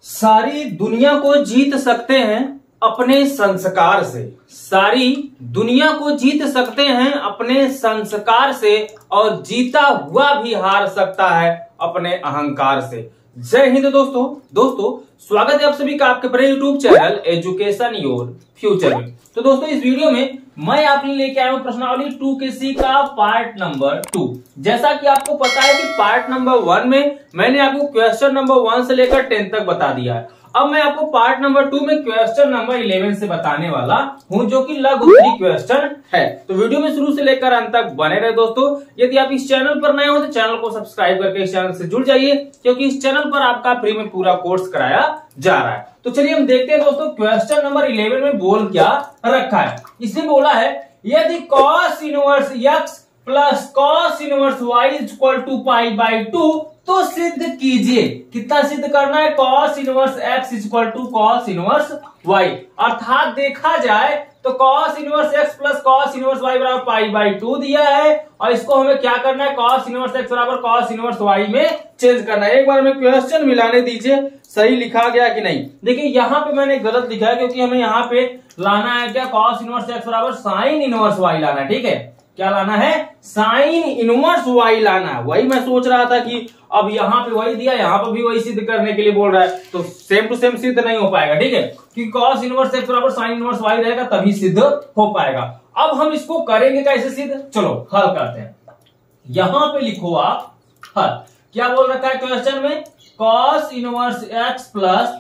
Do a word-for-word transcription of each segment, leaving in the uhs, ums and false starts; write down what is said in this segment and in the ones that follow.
सारी दुनिया को जीत सकते हैं अपने संस्कार से। सारी दुनिया को जीत सकते हैं अपने संस्कार से और जीता हुआ भी हार सकता है अपने अहंकार से। जय हिंद दोस्तों। दोस्तों स्वागत है आप सभी का आपके अपने YouTube channel education your future में। तो दोस्तों इस वीडियो में मैं आपके लिए लेके आया हूं प्रश्नावली टू के सी का पार्ट नंबर टू। जैसा कि आपको पता है कि पार्ट नंबर वन में मैंने आपको क्वेश्चन नंबर वन से लेकर टेन तक बता दिया है। अब मैं आपको पार्ट नंबर टू में क्वेश्चन नंबर इलेवन से बताने वाला हूं, जो कि लघु उत्तरी क्वेश्चन है। तो वीडियो में शुरू से लेकर अंत तक बने रहे दोस्तों। यदि आप इस चैनल पर नए हो तो चैनल को सब्सक्राइब करके इस चैनल से जुड़ जाइए, क्योंकि इस चैनल पर आपका फ्री में पूरा कोर्स कराया जा रहा है। तो चलिए हम देखते हैं दोस्तों क्वेश्चन नंबर इलेवन में बोल क्या रखा है। इसमें बोला है यदि cos inverse x plus cos inverse y is equal to pi by two तो सिद्ध कीजिए। कितना सिद्ध करना है? Cos inverse x is equal to cos inverse y. अर्थात देखा जाए तो cos inverse x plus cos inverse y बराबर पाई बाई टू दिया है और इसको हमें क्या करना है? कॉस इनवर्स एक्स बराबर कॉस इनवर्स वाई में चेंज करना है। एक बार हमें क्वेश्चन मिलाने दीजिए सही लिखा गया कि नहीं। देखिए यहाँ पे मैंने गलत लिखा है, क्योंकि हमें यहाँ पे लाना है क्या? कॉस इनवर्स एक्स बराबर साइन इनवर्स वाई लाना है। ठीक है, क्या लाना है? साइन इनवर्स वाई लाना है। वही मैं सोच रहा था कि अब यहाँ पे वही दिया, यहाँ पे भी वही सिद्ध करने के लिए बोल रहा है, तो सेम टू सेम सिद्ध नहीं हो पाएगा। ठीक है, क्योंकि कॉस इनवर्स एक्स बराबर साइन इनवर्स वाई रहेगा तभी सिद्ध हो पाएगा। अब हम इसको करेंगे कैसे सिद्ध? चलो हल करते हैं। यहां पे लिखो आप हल। क्या बोल रखा है क्वेश्चन में? Cos inverse x plus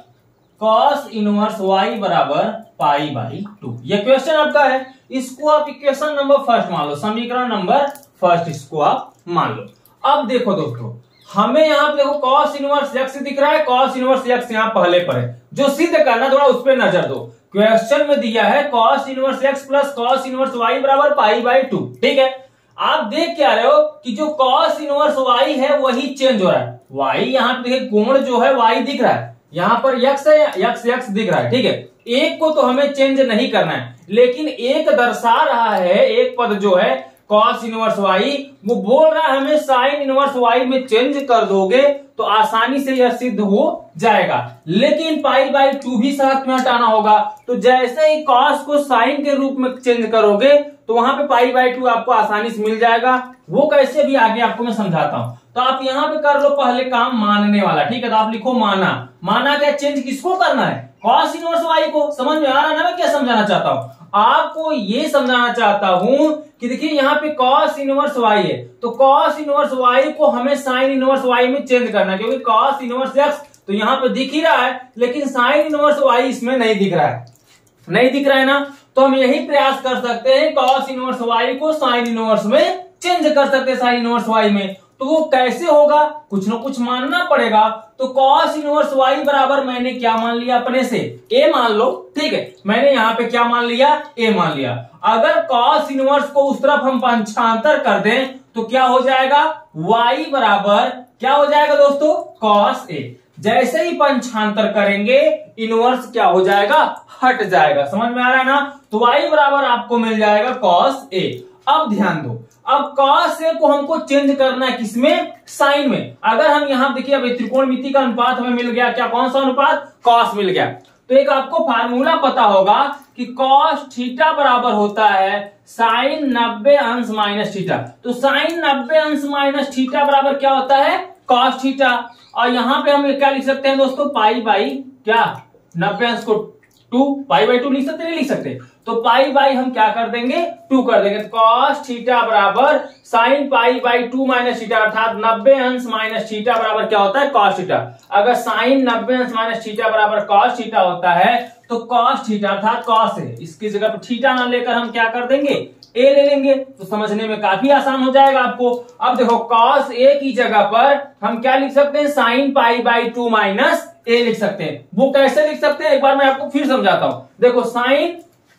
cos inverse y बराबर पाई बाई टू। ये क्वेश्चन आपका है। इसको आप इक्वेशन नंबर फर्स्ट मान लो, समीकरण नंबर फर्स्ट इसको आप मान लो। अब देखो दोस्तों, हमें यहाँ पे देखो कॉस इनवर्स एक्स दिख रहा है, कॉस इनवर्स एक्स यहाँ पहले पर है। जो सिद्ध करना थोड़ा उस पर नजर दो। क्वेश्चन में दिया है cos inverse x plus cos inverse y बराबर पाई बाई टू। ठीक है, आप देख क्या रहे हो कि जो कॉस इनवर्स वाई है वही चेंज हो रहा है। वाई यहाँ पे देखिए कोण जो है वाई दिख रहा है, यहाँ पर यक्स है, यक्स यक्स दिख रहा है। ठीक है, एक को तो हमें चेंज नहीं करना है, लेकिन एक दर्शा रहा है, एक पद जो है कॉस इनवर्स वाई, वो बोल रहा है हमें साइन इनवर्स वाई में चेंज कर दोगे तो आसानी से यह सिद्ध हो जाएगा। लेकिन पाई बाई टू भी साथ में हटाना होगा। तो जैसे ही कॉस को साइन के रूप में चेंज करोगे तो वहां पे पाई बाई टू आपको आसानी से मिल जाएगा। वो कैसे भी आगे आपको मैं समझाता हूं। तो आप यहां पे कर लो पहले काम मानने वाला। ठीक है, तो आप लिखो माना। माना क्या? चेंज किसको करना है? कॉस इनवर्स वाई को। समझ में आ रहा है ना मैं क्या समझाना चाहता हूं? आपको ये समझाना चाहता हूं कि देखिए यहाँ पे कॉस इनवर्स वाई है, तो कॉस इनवर्स वाई को हमें साइन इनवर्स वाई में चेंज करना है, क्योंकि कॉस इनवर्स एक्स तो यहाँ पे दिख ही रहा है, लेकिन साइन इनवर्स वाई इसमें नहीं दिख रहा है। नहीं दिख रहा है ना, तो हम यही प्रयास कर सकते हैं कॉस इनवर्स वाई को साइन इनवर्स में चेंज कर सकते हैं, साइन इनवर्स वाई में। तो वो कैसे होगा? कुछ ना कुछ मानना पड़ेगा। तो कॉस इनवर्स वाई बराबर मैंने क्या मान लिया अपने से? ए मान लो। ठीक है, मैंने यहाँ पे क्या मान लिया? ए मान लिया। अगर कॉस इनवर्स को उस तरफ हम पंचांतर कर दें तो क्या हो जाएगा? वाई बराबर क्या हो जाएगा दोस्तों? Cos a. जैसे ही पंचांतर करेंगे इनवर्स क्या हो जाएगा? हट जाएगा। समझ में आ रहा है ना? तो वाई बराबर आपको मिल जाएगा कॉस ए। अब ध्यान दो, अब कॉस ए को हमको चेंज करना है किसमें? साइन में। अगर हम यहां देखिए अब त्रिकोणमिति का अनुपात हमें मिल गया। क्या? कौन सा अनुपात? कॉस मिल गया। तो एक आपको फार्मूला पता होगा कि कॉस थीटा बराबर होता है साइन नब्बे अंश माइनस थीटा। तो साइन नब्बे अंश माइनस थीटा बराबर क्या होता है? Cos theta. और यहां पे हम क्या लिख सकते हैं दोस्तों? पाई बाई क्या? नब्बे अंश को टू, पाई बाई टू लिख सकते नहीं लिख सकते? तो पाई बाई हम क्या कर देंगे? टू कर देंगे। तो कॉस थीटा बराबर sine pi by two minus theta, अर्थात नब्बे अंश माइनस थीटा बराबर क्या होता है? Cos theta. अगर साइन नब्बे अंश माइनस थीटा बराबर कॉस थीटा होता है तो कॉस थीटा अर्थात कॉस है, इसकी जगह पर थीटा ना लेकर हम क्या कर देंगे? ए ले लेंगे। तो समझने में काफी आसान हो जाएगा आपको। अब देखो कॉस ए की जगह पर हम क्या लिख सकते हैं? Sine pi by two minus a लिख सकते हैं। वो कैसे लिख सकते हैं एक बार मैं आपको फिर समझाता हूं। देखो साइन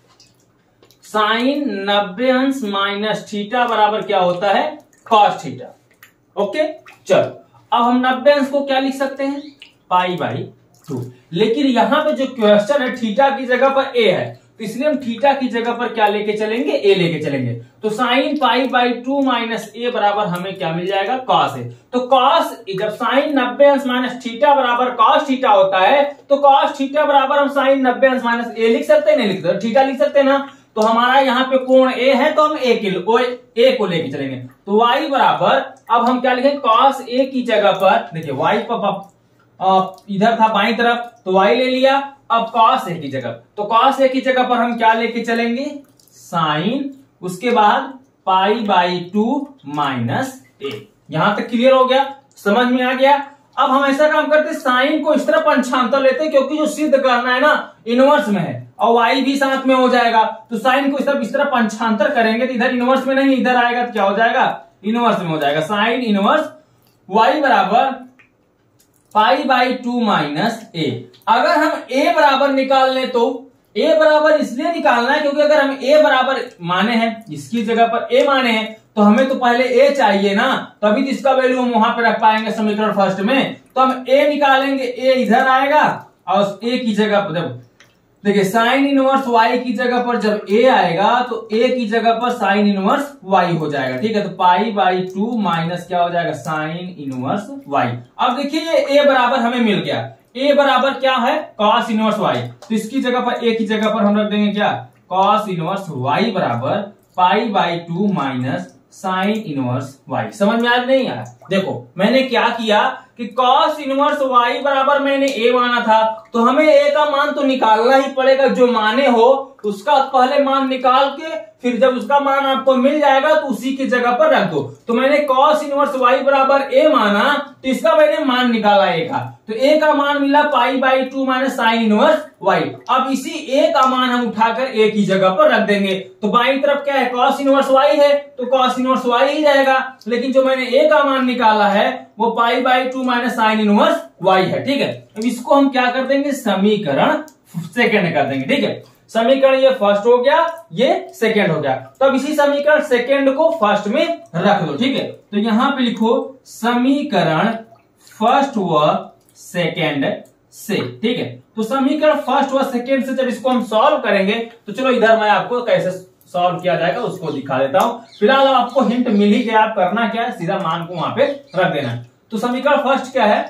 साइन नब्बे अंश माइनस थीटा बराबर क्या होता है? Cos theta. ओके, चलो अब हम नब्बे अंश को क्या लिख सकते हैं? Pi by two. लेकिन यहां पे जो क्वेश्चन है थीटा की जगह पर ए है, तो इसलिए हम थीटा की जगह पर क्या लेके चलेंगे, ए लेके चलेंगे। तो sine pi by two minus a बराबर हमें क्या मिल जाएगा, कॉस ए। तो कॉस, जब साइन नब्बे अंश माइनस थीटा बराबर कॉस थीटा होता है, तो कॉस थीटा बराबर हम साइन नब्बे अंश माइनस ए लिख सकते हैं, नहीं लिख सकते, थीटा लिख सकते हैं ना। तो हमारा यहाँ पे कोण ए है, तो हम ए के ए को लेके चलेंगे। तो y बराबर, अब हम क्या लिखेंगे, कॉस ए की जगह पर, देखिए y पर इधर था बाई तरफ, तो y ले लिया। अब कॉस ए की जगह, तो कॉस ए की जगह पर हम क्या लेके चलेंगे, साइन, उसके बाद pi by two minus a. यहां तक क्लियर हो गया, समझ में आ गया। अब हम ऐसा काम करते हैं, साइन को इस तरफ पंचांतर लेते हैं, क्योंकि जो सिद्ध करना है ना इनवर्स में है, और y भी साथ में हो जाएगा। तो साइन को इस तरफ इस तरफ पंचांतर करेंगे, तो इधर इनवर्स में नहीं, इधर आएगा तो क्या हो जाएगा, इनवर्स में हो जाएगा। साइन इनवर्स y बराबर pi by two minus a. अगर हम a बराबर निकाल लें, तो a बराबर इसलिए निकालना है क्योंकि अगर हम a बराबर माने हैं, इसकी जगह पर a माने हैं, तो हमें तो पहले a चाहिए ना, तभी तो इसका वैल्यू हम वहां पे रख पाएंगे समीकरण फर्स्ट में। तो हम a निकालेंगे, a इधर आएगा, और a की जगह पर देखिए साइन इनवर्स y की जगह पर जब a आएगा, तो a की जगह पर साइन इनवर्स y हो जाएगा, ठीक है। तो पाई बाई टू माइनस क्या हो जाएगा, साइन इनवर्स y। अब देखिए ये a बराबर हमें मिल गया, a बराबर क्या है, कॉस इनवर्स y। तो इसकी जगह पर a की जगह पर हम रख देंगे क्या, कॉस इनवर्स y बराबर pi by two minus sine inverse y। समझ में आज नहीं आया? देखो मैंने क्या किया कि कॉस इनवर्स y बराबर मैंने a माना था, तो हमें a का मान तो निकालना ही पड़ेगा, जो माने हो उसका पहले मान निकाल के फिर जब उसका मान आपको मिल जाएगा तो उसी की जगह पर रख दो। तो मैंने कॉस इनवर्स y बराबर a माना, तो इसका मैंने मान निकाला a का, तो a का मान मिला pi by two minus sine inverse y। अब इसी a का मान हम उठाकर a की जगह पर रख देंगे। तो बाईं तरफ क्या है, कॉस इनवर्स y है, तो कॉस इनवर्स y ही रहेगा, लेकिन जो मैंने a का मान निकाला है वो pi by two minus sine inverse y है, ठीक है। अब इसको हम क्या कर देंगे, समीकरण सेकेंड कर देंगे, ठीक है। समीकरण ये फर्स्ट हो गया, ये सेकेंड हो गया। तो अब इसी समीकरण सेकेंड को फर्स्ट में रख दो, ठीक है। तो यहां पे लिखो समीकरण फर्स्ट व सेकेंड से, ठीक है। तो समीकरण फर्स्ट व सेकेंड से जब इसको हम सॉल्व करेंगे, तो चलो इधर मैं आपको कैसे सॉल्व किया जाएगा उसको दिखा देता हूं। फिलहाल आपको हिंट मिल ही गया, आप करना क्या है, सीधा मान को वहां पे रख देना है। तो समीकरण फर्स्ट क्या है,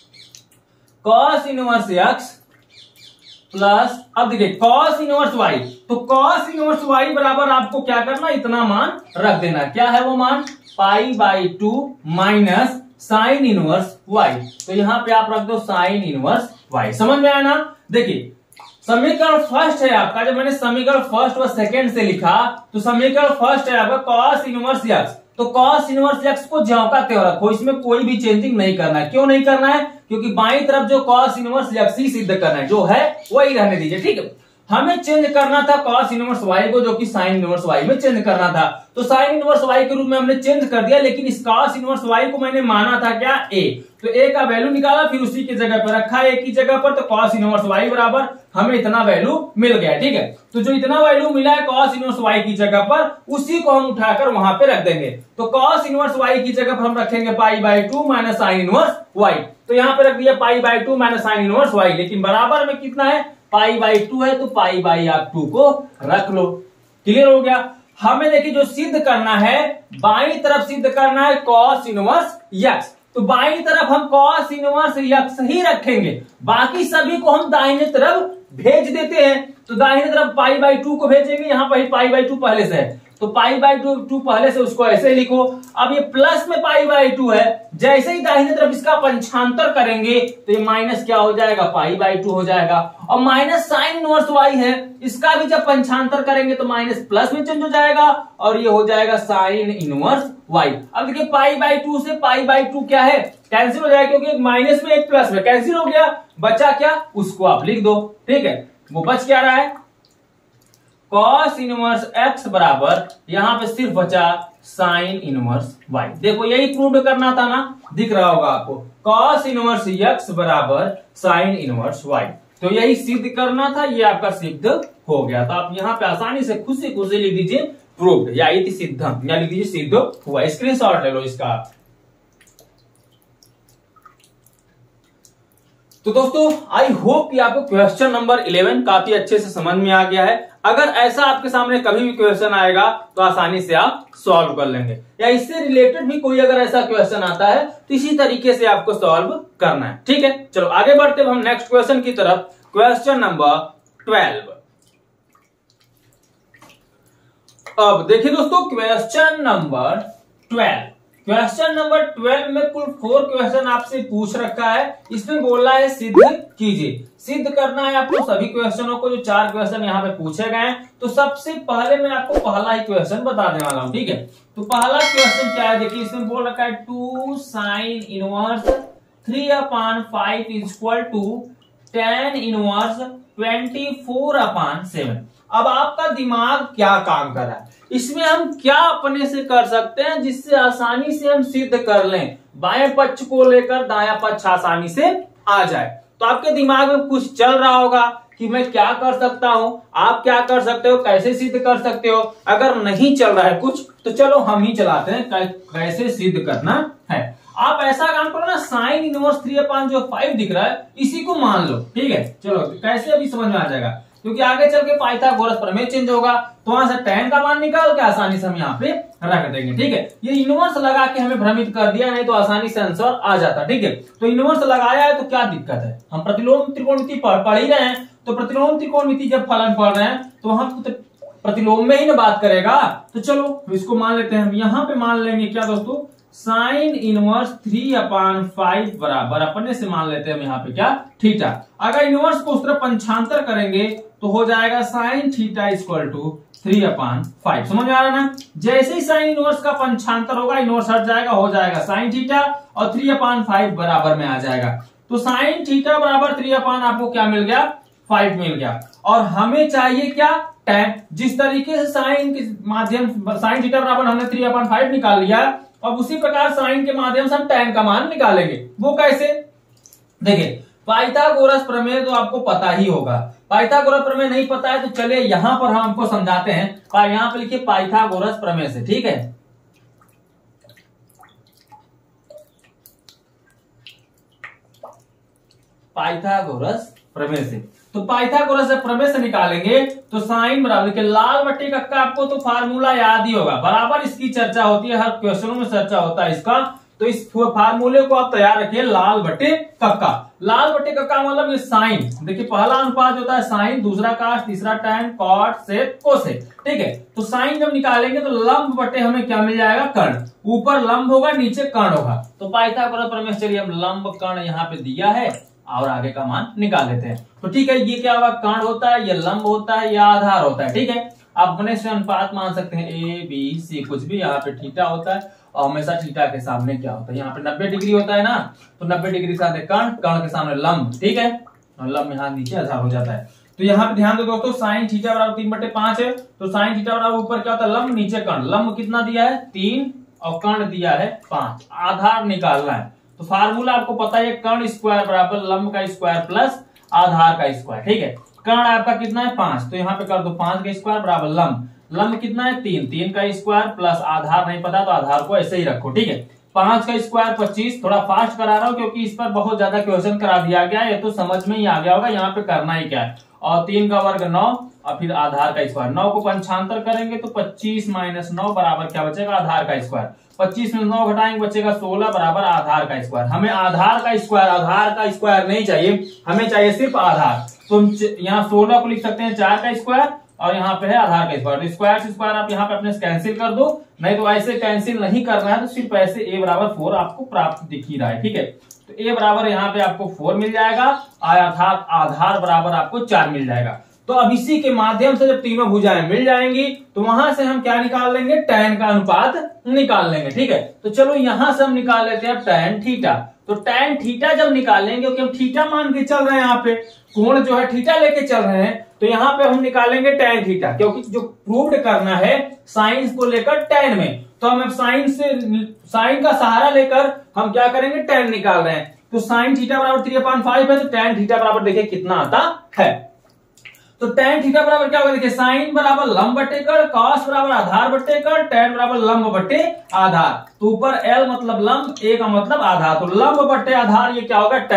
कॉस इनवर्स एक्स प्लस, अब देखिए कॉस इनवर्स वाई, तो कॉस इनवर्स वाई बराबर आपको क्या करना, इतना मान रख देना। क्या है वो मान, pi by two minus sine inverse y. तो यहां पे आप रख दो साइन इनवर्स वाई। समझ में आया ना? देखिए समीकरण फर्स्ट है आपका, जब मैंने समीकरण फर्स्ट व सेकेंड से लिखा, तो समीकरण फर्स्ट है आपका कॉस इनवर्स एक्स। तो कॉस इनवर्स एक्स को ज्यों का त्यों रखो, इसमें कोई भी चेंजिंग नहीं करना है। क्यों नहीं करना है, क्योंकि बाईं तरफ जो कॉस इनवर्स एक्स ही सिद्ध करना है, जो है वही रहने दीजिए, ठीक है। हमें चेंज करना था कॉस इनवर्स वाई को, जो कि साइन इनवर्स वाई में चेंज करना था। तो साइन इनवर्स वाई के रूप में हमने चेंज कर दिया, लेकिन इस कॉस इनवर्स वाई को मैंने माना था क्या, ए। तो ए का वैल्यू निकाला, फिर उसी की जगह पर रखा ए की जगह पर, तो कॉस इनवर्स वाई बराबर हमें इतना वैल्यू मिल गया, ठीक है। तो जो इतना वैल्यू मिला है कॉस इनवर्स वाई की जगह पर, उसी को हम उठाकर वहां पे रख देंगे। तो कॉस इनवर्स वाई की जगह पर हम रखेंगे pi by two minus sine inverse y. तो यहां पे रख दिया pi by two minus sine inverse y, लेकिन बराबर में कितना है, पाई बाई टू है, तो पाई बाई आप टू को रख लो। क्लियर हो गया? हमें देखिए जो सिद्ध करना है, बाईं तरफ सिद्ध करना है कॉस इनवर्स एक्स, तो बाईं तरफ हम कॉस इनवर्स एक्स ही रखेंगे, बाकी सभी को हम दाहिने तरफ भेज देते हैं। तो दाहिने तरफ पाई बाई टू को भेजेंगे, यहां पर पाई बाई टू पहले से है, तो पाई बाई टू टू पहले से, उसको ऐसे ही लिखो। अब ये प्लस में पाई बाई टू है, जैसे ही दाहिने तरफ इसका पंचांतर करेंगे तो ये माइनस क्या हो जाएगा, पाई बाई टू हो जाएगा। और माइनस साइन इनवर्स वाई है, इसका भी जब पंचांतर करेंगे तो माइनस प्लस में चेंज हो जाएगा, और ये हो जाएगा साइन इनवर्स वाई। अब देखिए पाई बाई टू से पाई बाई टू क्या है, कैंसिल हो जाएगा, क्योंकि एक माइनस में एक प्लस में कैंसिल हो गया, बचा क्या, उसको आप लिख दो, ठीक है। वो बच क्या रहा है, कॉस इनवर्स एक्स बराबर यहां पे सिर्फ बचा साइन इनवर्स वाई। देखो यही प्रूव करना था ना, दिख रहा होगा आपको, कॉस इनवर्स एक्स बराबर साइन इनवर्स वाई। तो यही सिद्ध करना था, ये आपका सिद्ध हो गया। तो आप यहां पे आसानी से खुशी खुशी लिख दीजिए प्रूव्ड, या इति सिद्धम, या लिख दीजिए सिद्ध हुआ। स्क्रीनशॉट ले लो इसका। तो दोस्तों आई होप कि आपको क्वेश्चन नंबर इलेवन काफी अच्छे से समझ में आ गया है। अगर ऐसा आपके सामने कभी भी क्वेश्चन आएगा तो आसानी से आप सॉल्व कर लेंगे, या इससे रिलेटेड भी कोई अगर ऐसा क्वेश्चन आता है तो इसी तरीके से आपको सॉल्व करना है। ठीक है, चलो आगे बढ़ते हैं हम नेक्स्ट क्वेश्चन की तरफ। Question number twelve. अब देखिए दोस्तों question number twelve question number twelve में कुल फोर क्वेश्चन आपसे पूछ रखा है। इसमें बोला है सिद्ध कीजिए। सिद्ध करना है आपको सभी क्वेश्चनों को, जो चार क्वेश्चन यहाँ पे पूछे गए हैं। तो सबसे पहले मैं आपको पहला ही क्वेश्चन बताने वाला हूँ। ठीक है, तो पहला क्वेश्चन क्या है, देखिए इसमें बोल रखा है two sine inverse three upon five is equal to tan inverse twenty four upon seven. अब आपका दिमाग क्या काम कर रहा है, इसमें हम क्या अपने से कर सकते हैं जिससे आसानी से हम सिद्ध कर लें, बाएं पक्ष को लेकर दायां पक्ष आसानी से आ जाए। तो आपके दिमाग में कुछ चल रहा होगा कि मैं क्या कर सकता हूं, आप क्या कर सकते हो, कैसे सिद्ध कर सकते हो। अगर नहीं चल रहा है कुछ तो चलो हम ही चलाते हैं कैसे सिद्ध करना है। आप ऐसा काम करो ना, साइन इनवर्स थ्री अपान जो फाइव दिख रहा है इसी को मान लो। ठीक है, चलो कैसे अभी समझ में आ जाएगा, क्योंकि आगे चल के पाइथागोरस प्रमेय चेंज होगा। तो वहां से tan का मान निकाल के आसानी से हम यहाँ पे रख देंगे। ठीक है, ये इनवर्स लगा के हमें भ्रमित कर दिया, नहीं तो आसानी से आंसर आ जाता। ठीक है, तो इनवर्स लगाया है तो क्या दिक्कत है, हम प्रतिलोम त्रिकोणमिति पढ़ पढ़ ही रहे हैं। तो प्रतिलोम त्रिकोणमिति जब फलन पढ़ रहे हैं तो वहां प्रतिलोम में ही ना बात करेगा। तो चलो इसको मान लेते हैं हम। यहाँ पे मान लेंगे क्या दोस्तों, sine inverse three upon five बराबर अपने से मान लेते हैं हम यहाँ पे क्या, थीटा। अगर इनवर्स को उस तरफ पंचांतर करेंगे तो हो जाएगा sine theta equal to three upon five. समझ में आ रहा है ना, जैसे ही साइन इनवर्स का पंचांतर होगा इनवर्स हट जाएगा, हो जाएगा साइन थीटा और थ्री अपान फाइव बराबर में आ जाएगा। तो साइन थीटा बराबर थ्री अपान आपको क्या मिल गया, फाइव मिल गया। और हमें चाहिए क्या, tan। जिस तरीके से साइन के माध्यम साइन थीटा बराबर हमने थ्री अपान फाइव निकाल लिया, अब उसी प्रकार साइन के माध्यम से हम tan का मान निकालेंगे। वो कैसे, देखिए पाइथागोरस प्रमेय तो आपको पता ही होगा। पाइथागोरस प्रमेय नहीं पता है तो चलिए यहां पर हम आपको समझाते हैं। पर यहां पे लिखिए पाइथागोरस प्रमेय से। ठीक है, पाइथागोरस प्रमेय से। तो पाइथागोरस से प्रमेय से निकालेंगे तो साइन बराबर, देखिए लाल बट्टे कक्का आपको तो फार्मूला याद ही होगा, बराबर इसकी चर्चा होती है, हर क्वेश्चनों में चर्चा होता है इसका। तो इस फार्मूले को आप तैयार रखिए, लाल बट्टे कक्का। लाल बट्टे कक्का मतलब ये साइन, देखिए पहला अनुपात होता है साइन, दूसरा काश, तीसरा टैन, कॉट, सेक, कोसेक। ठीक है, तो साइन जब निकालेंगे तो लंब बट्टे हमें क्या मिल जाएगा, कर्ण। ऊपर लंब होगा, नीचे कर्ण होगा। तो पाइथागोरस प्रमेय, चलिए हम लंब कर्ण यहाँ पे दिया है और आगे का मान निकाल लेते हैं। तो ठीक है, ये क्या होगा, कर्ण होता है, ये लंब होता है, या आधार होता है। ठीक है, आप अपने से अनुपात मान सकते हैं, ए बी सी कुछ भी। यहाँ पे थीटा होता है और हमेशा थीटा के सामने क्या होता है, यहाँ पे नब्बे डिग्री होता है ना, तो नब्बे डिग्री के साथ कर्ण, कर्ण के सामने लंब। ठीक है, और लंब यहाँ नीचे आधार हो जाता है। तो यहाँ पे ध्यान दो दोस्तों, साइन थीटा बराबर तीन बटे पांच है, तो साइन थीटा बराबर ऊपर क्या होता है, लंब, नीचे कर्ण। लंब कितना दिया है, तीन, और कर्ण दिया है पांच। आधार निकालना है तो फार्मूला आपको पता है, कर्ण स्क्वायर बराबर लंब का स्क्वायर प्लस आधार का स्क्वायर। ठीक है, कर्ण आपका कितना है, पांच, तो यहाँ पे कर दो पांच का स्क्वायर बराबर लंब, लंब कितना है, तीन, तीन का स्क्वायर प्लस आधार नहीं पता तो आधार को ऐसे ही रखो। ठीक है, पांच का स्क्वायर पच्चीस। थोड़ा फास्ट करा रहा हूं क्योंकि इस पर बहुत ज्यादा क्वेश्चन करा दिया गया है, ये तो समझ में ही आ गया होगा यहाँ पे करना ही क्या है। और तीन का वर्ग नौ और फिर आधार का स्क्वायर। नौ को पंचांतर करेंगे तो पच्चीस माइनस नौ बराबर क्या बचेगा, आधार का स्क्वायर। पच्चीस में नौ घटाएंगे बचेगा सोलह बराबर आधार का स्क्वायर। हमें आधार का स्क्वायर, आधार का स्क्वायर नहीं चाहिए, हमें चाहिए सिर्फ आधार। तो यहाँ सोलह को लिख सकते हैं चार का स्क्वायर और यहाँ पे है आधार का स्क्वायर। स्क्वायर से स्क्वायर आप यहाँ पे अपने कैंसिल कर दो, नहीं तो ऐसे कैंसिल नहीं करना है, तो सिर्फ ऐसे ए बराबर फोर आपको प्राप्त दिख ही रहा है। ठीक है, तो ए बराबर यहाँ पे आपको फोर मिल जाएगा, अर्थात आधार बराबर आपको चार मिल जाएगा। तो अब इसी के माध्यम से जब तीनों भुजाएं मिल जाएंगी तो वहां से हम क्या निकाल लेंगे, tan का अनुपात निकाल लेंगे। ठीक है, तो चलो यहां से हम निकाल लेते हैं tan थीटा। तो tan थीटा जब निकालेंगे, क्योंकि हम थीटा मान के चल रहे हैं, यहाँ पे कोण जो है थीटा लेके चल रहे हैं, तो यहाँ पे हम निकालेंगे tan थीटा, क्योंकि जो प्रूव्ड करना है साइन को लेकर tan में, तो हम साइन से साइन का सहारा लेकर हम क्या करेंगे, tan निकाल रहे हैं। तो साइन थीटा बराबर थ्री अपॉन फाइव है, तो tan थीटा बराबर देखिए कितना आता है। तो tan थीटा बराबर क्या होगा, देखिए साइन बराबर लंब बट्टे कर्ण, कॉस बराबर आधार बट्टे कर्ण, tan बराबर लंब बट्टे आधार। तो ऊपर L मतलब लंब, A का मतलब आधार, तो लंब बट्टे आधार ये क्या होगा, tan।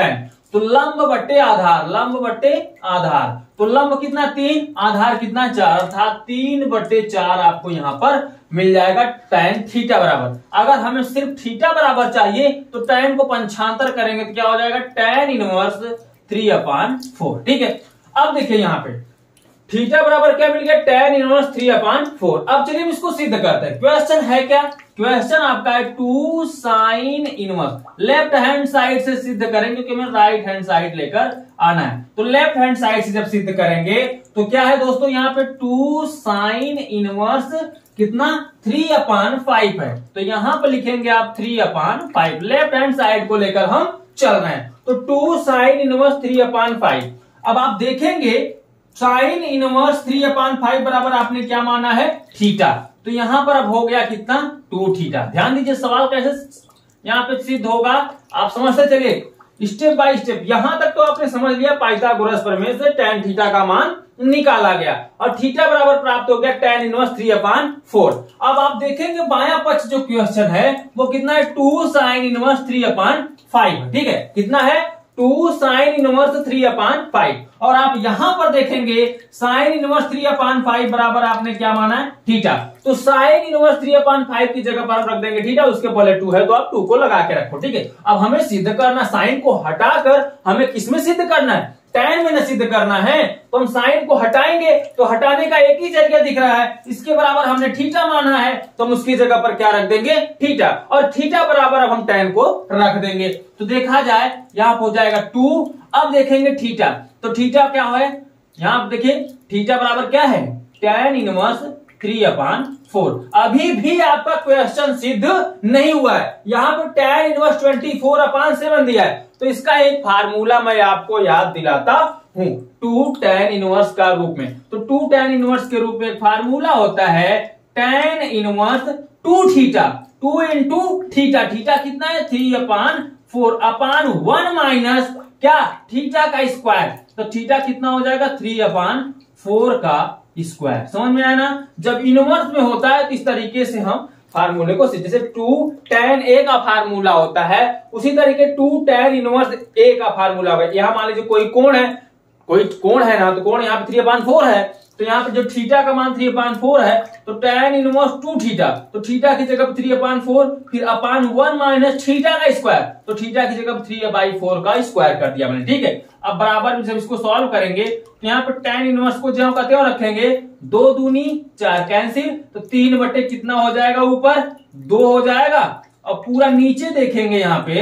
तो लंब बट्टे आधार, लंब बट्टे आधार, तो लंब कितना तीन, आधार कितना चार, अर्थात तीन बट्टे चार आपको यहां पर मिल जाएगा tan थीटा बराबर। अगर हमें सिर्फ थीटा बराबर चाहिए तो tan को पंचांतर करेंगे तो क्या हो जाएगा tan inverse three upon four. ठीक है, अब देखिए यहां पे थीटा बराबर क्या मिल गया tan inverse three upon four. अब चलिए हम इसको सिद्ध करते हैं। क्वेश्चन है क्या, क्वेश्चन आपका है two sine inverse, left hand side से सिद्ध करेंगे क्योंकि हमें राइट हैंड साइड लेकर आना है। तो लेफ्ट हैंड साइड से जब सिद्ध करेंगे तो क्या है दोस्तों यहाँ पे टू साइन इनवर्स कितना थ्री अपान फाइव है, तो यहां पर लिखेंगे आप three upon five, left hand side को लेकर हम चल रहे हैं। तो two sine inverse three upon five. अब आप देखेंगे sine inverse three upon five बराबर आपने क्या माना है थीटा, तो यहां पर अब हो गया कितना टू थीटा। ध्यान दीजिए सवाल कैसे यहां पे सिद्ध होगा आप समझते चलिए स्टेप बाय स्टेप। यहां तक तो आपने समझ लिया पाइथागोरस प्रमेय से tan थीटा का मान निकाला गया और थीटा बराबर प्राप्त हो गया tan inverse three upon four. अब आप देखेंगे बायां पक्ष जो क्वेश्चन है वो कितना है two sine inverse three upon five. ठीक है, कितना है two sine inverse three upon five, और आप यहां पर देखेंगे sine inverse three upon five बराबर आपने क्या माना है थीटा, तो sine inverse three upon five की जगह पर रख देंगे थीटा, उसके पहले टू है तो आप टू को लगा के रखो। ठीक है, अब हमें सिद्ध करना, साइन को हटाकर हमें किसमें सिद्ध करना है tan में न सिद्ध करना है, तो हम साइन को हटाएंगे तो हटाने का एक ही जरिया दिख रहा है, इसके बराबर हमने थीटा माना है तो हम उसकी जगह पर क्या रख देंगे थीटा, और थीटा बराबर अब हम tan को रख देंगे। तो देखा जाए यहां हो जाएगा टू। अब देखेंगे थीटा, तो थीटा क्या है यहां आप देखिए थीटा बराबर क्या है tan inverse three upon four. अभी भी आपका क्वेश्चन सिद्ध नहीं हुआ है, यहाँ पर tan inverse twenty four upon seven दिया है, तो इसका एक फार्मूला मैं आपको याद दिलाता हूं टू tan इनवर्स का रूप में। तो टू tan इनवर्स के रूप में एक फार्मूला होता है tan inverse two theta, two into theta, theta कितना है three upon four upon one minus क्या थीटा का स्क्वायर, तो थीटा कितना हो जाएगा थ्री अपान फोर का स्क्वायर। समझ में आया ना, जब इनवर्स में होता है तो इस तरीके से हम फार्मूले को, जैसे टू tan ए का फार्मूला होता है उसी तरीके टू tan इनवर्स ए का फार्मूला होगा। यहां मान लीजिए कोई कोण है, कोई कोण है ना, तो कोण यहाँ पे थ्री अपान फोर है, तो यहाँ पे जो थीटा का मान थ्री अपान फोर है तो tan इनवर्स टू थीटा, तो थीटा की जगह थ्री अपान फोर फिर अपान वन माइनस थीटा का स्क्वायर, तो थीटा की जगह थ्री बाई फोर का स्क्वायर कर दिया मैंने। ठीक है, अब बराबर जब इसको सॉल्व करेंगे तो यहाँ पे tan इनवर्स को ज्यों का त्यों रखेंगे, दो दूनी चार कैंसिल, तो तीन बटे कितना हो जाएगा ऊपर दो हो जाएगा, और पूरा नीचे देखेंगे यहाँ पे,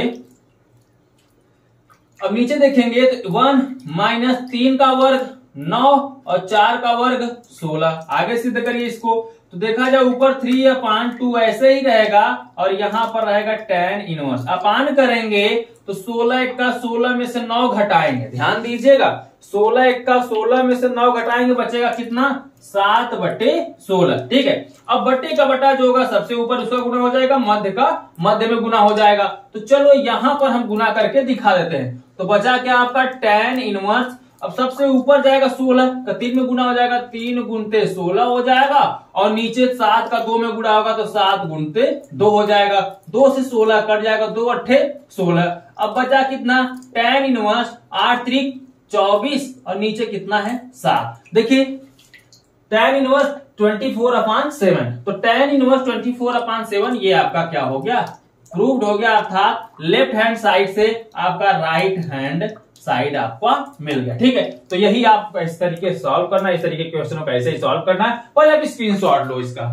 अब नीचे देखेंगे तो वन माइनस तीन का वर्ग नौ और चार का वर्ग सोलह। आगे सिद्ध करिए इसको, तो देखा जाए ऊपर थ्री अपान टू ऐसे ही रहेगा और यहां पर रहेगा tan इनवर्स, अपान करेंगे तो सोलह एक का सोलह में से नौ घटाएंगे, ध्यान दीजिएगा सोलह एक का सोलह में से नौ घटाएंगे बचेगा कितना सात बटे सोलह। ठीक है, अब बटे का बटा जो होगा सबसे ऊपर उसका गुना हो जाएगा, मध्य का मध्य में गुना हो जाएगा। तो चलो यहां पर हम गुना करके दिखा देते हैं, तो बचा क्या आपका tan इनवर्स, अब सबसे ऊपर जाएगा सोलह का तीन में गुना हो जाएगा, तीन गुणते सोलह हो जाएगा, और नीचे सात का दो में गुणा होगा तो सात गुणते दो हो जाएगा, दो से सोलह कट जाएगा, दो अट्ठे सोलह। अब बचा कितना tan इनवर्स आठ त्रिक चौबीस और नीचे कितना है सात। देखिए tan inverse twenty four upon seven, तो tan inverse twenty four upon seven ये आपका क्या हो गया प्रूव्ड हो गया, अर्थात लेफ्ट हैंड साइड से आपका राइट हैंड साइड आपका मिल गया। ठीक है, तो यही आप इस तरीके से सॉल्व करना, इस तरीके के क्वेश्चनों को ऐसे ही सॉल्व करना है। पहले आप स्क्रीनशॉट लो इसका।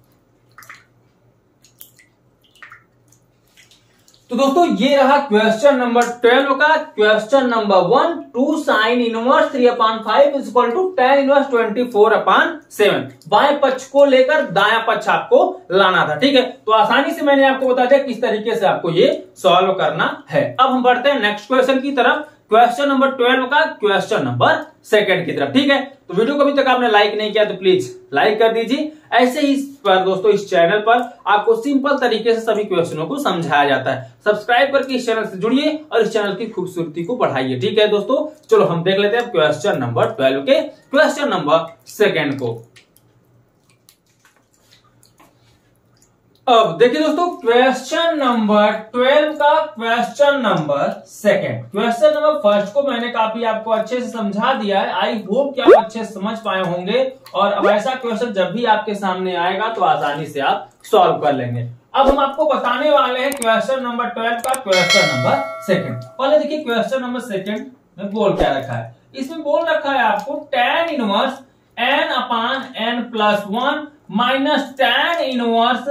तो दोस्तों ये रहा क्वेश्चन नंबर ट्वेल्व का question number one, two sine inverse three upon five is equal to tan inverse twenty four upon seven. बाएं पक्ष को लेकर दायां पक्ष आपको लाना था। ठीक है, तो आसानी से मैंने आपको बता दिया किस तरीके से आपको ये सॉल्व करना है। अब हम बढ़ते हैं नेक्स्ट क्वेश्चन की तरफ, क्वेश्चन नंबर ट्वेल्व का क्वेश्चन नंबर सेकंड की तरफ। ठीक है, तो वीडियो को अभी तक आपने लाइक नहीं किया तो प्लीज लाइक कर दीजिए। ऐसे ही पर दोस्तों इस चैनल पर आपको सिंपल तरीके से सभी क्वेश्चनों को समझाया जाता है। सब्सक्राइब करके इस चैनल से जुड़िए और इस चैनल की खूबसूरती को बढ़ाइए। ठीक है दोस्तों, चलो हम देख लेते हैं क्वेश्चन नंबर ट्वेल्व के क्वेश्चन नंबर सेकंड को। अब देखिए दोस्तों, क्वेश्चन नंबर ट्वेल्व का question number second. Question number first को मैंने काफी आपको अच्छे से समझा दिया है। आई होप कि आप अच्छे से समझ पाए होंगे, और अब ऐसा क्वेश्चन जब भी आपके सामने आएगा तो आसानी से आप सॉल्व कर लेंगे। अब हम आपको बताने वाले हैं क्वेश्चन नंबर ट्वेल्व का क्वेश्चन नंबर सेकंड। पहले देखिए क्वेश्चन नंबर सेकंड में बोल क्या रखा है। इसमें बोल रखा है आपको tan inverse n upon n plus one minus tan inverse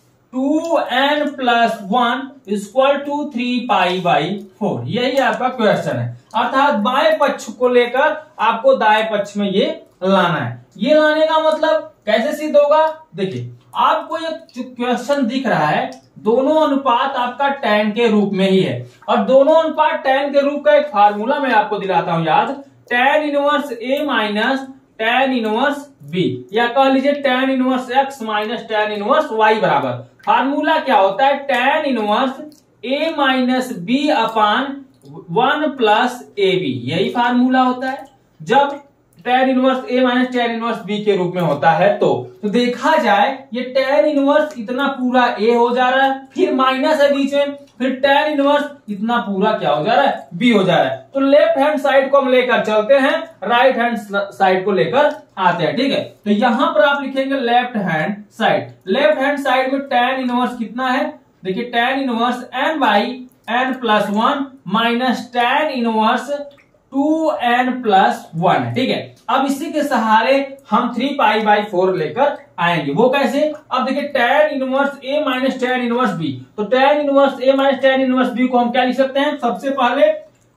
two n plus one equal to three pi by four. यही आपका क्वेश्चन है, अर्थात बाएं पक्ष को लेकर आपको दाएं पक्ष में ये लाना है। ये लाने का मतलब कैसे सिद्ध होगा, देखिए आपको ये क्वेश्चन दिख रहा है, दोनों अनुपात आपका tan के रूप में ही है, और दोनों अनुपात tan के रूप का एक फार्मूला मैं आपको दिलाता हूं याद, tan inverse a minus tan inverse b, या कह लीजिए tan inverse x minus tan inverse y बराबर। फार्मूला क्या होता है, tan inverse a minus b upon one plus a B, यही फार्मूला होता है जब tan inverse a minus tan inverse b के रूप में होता है। तो, तो देखा जाए ये tan इनवर्स इतना पूरा a हो जा रहा है, फिर माइनस है बीच में, फिर tan इनवर्स इतना पूरा क्या हो जा रहा है, b हो जा रहा है। तो लेफ्ट हैंड साइड को हम लेकर चलते हैं, राइट हैंड साइड को लेकर आते हैं, ठीक है। तो यहां पर आप लिखेंगे left hand side. Left hand side में tan इनवर्स कितना है, देखिए tan inverse n by n plus one minus tan inverse two n plus one है, ठीक है। अब इसी के सहारे हम थ्री पाई बाई फोर लेकर आएंगे। वो कैसे, अब देखिए tan inverse a minus tan inverse b, तो tan inverse a minus tan inverse b को हम क्या लिख सकते हैं, सबसे पहले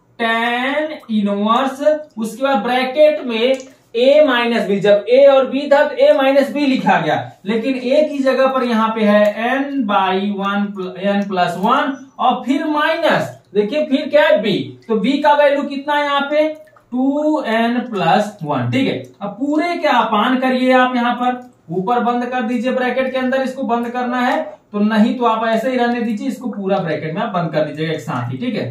tan इनवर्स, उसके बाद ब्रैकेट में a माइनस बी, जब a और b था तो a माइनस बी लिखा गया, लेकिन a की जगह पर यहाँ पे है n by one n plus one, और फिर माइनस, देखिए फिर क्या है b, तो b का वैल्यू कितना है यहाँ पे टू एन प्लस वन, ठीक है। अब पूरे क्या अपान करिए आप, यहाँ पर ऊपर बंद कर दीजिए ब्रैकेट के अंदर, इसको बंद करना है तो, नहीं तो आप ऐसे ही रहने दीजिए, इसको पूरा ब्रैकेट में आप बंद कर दीजिएगा एक साथ ही, ठीक है।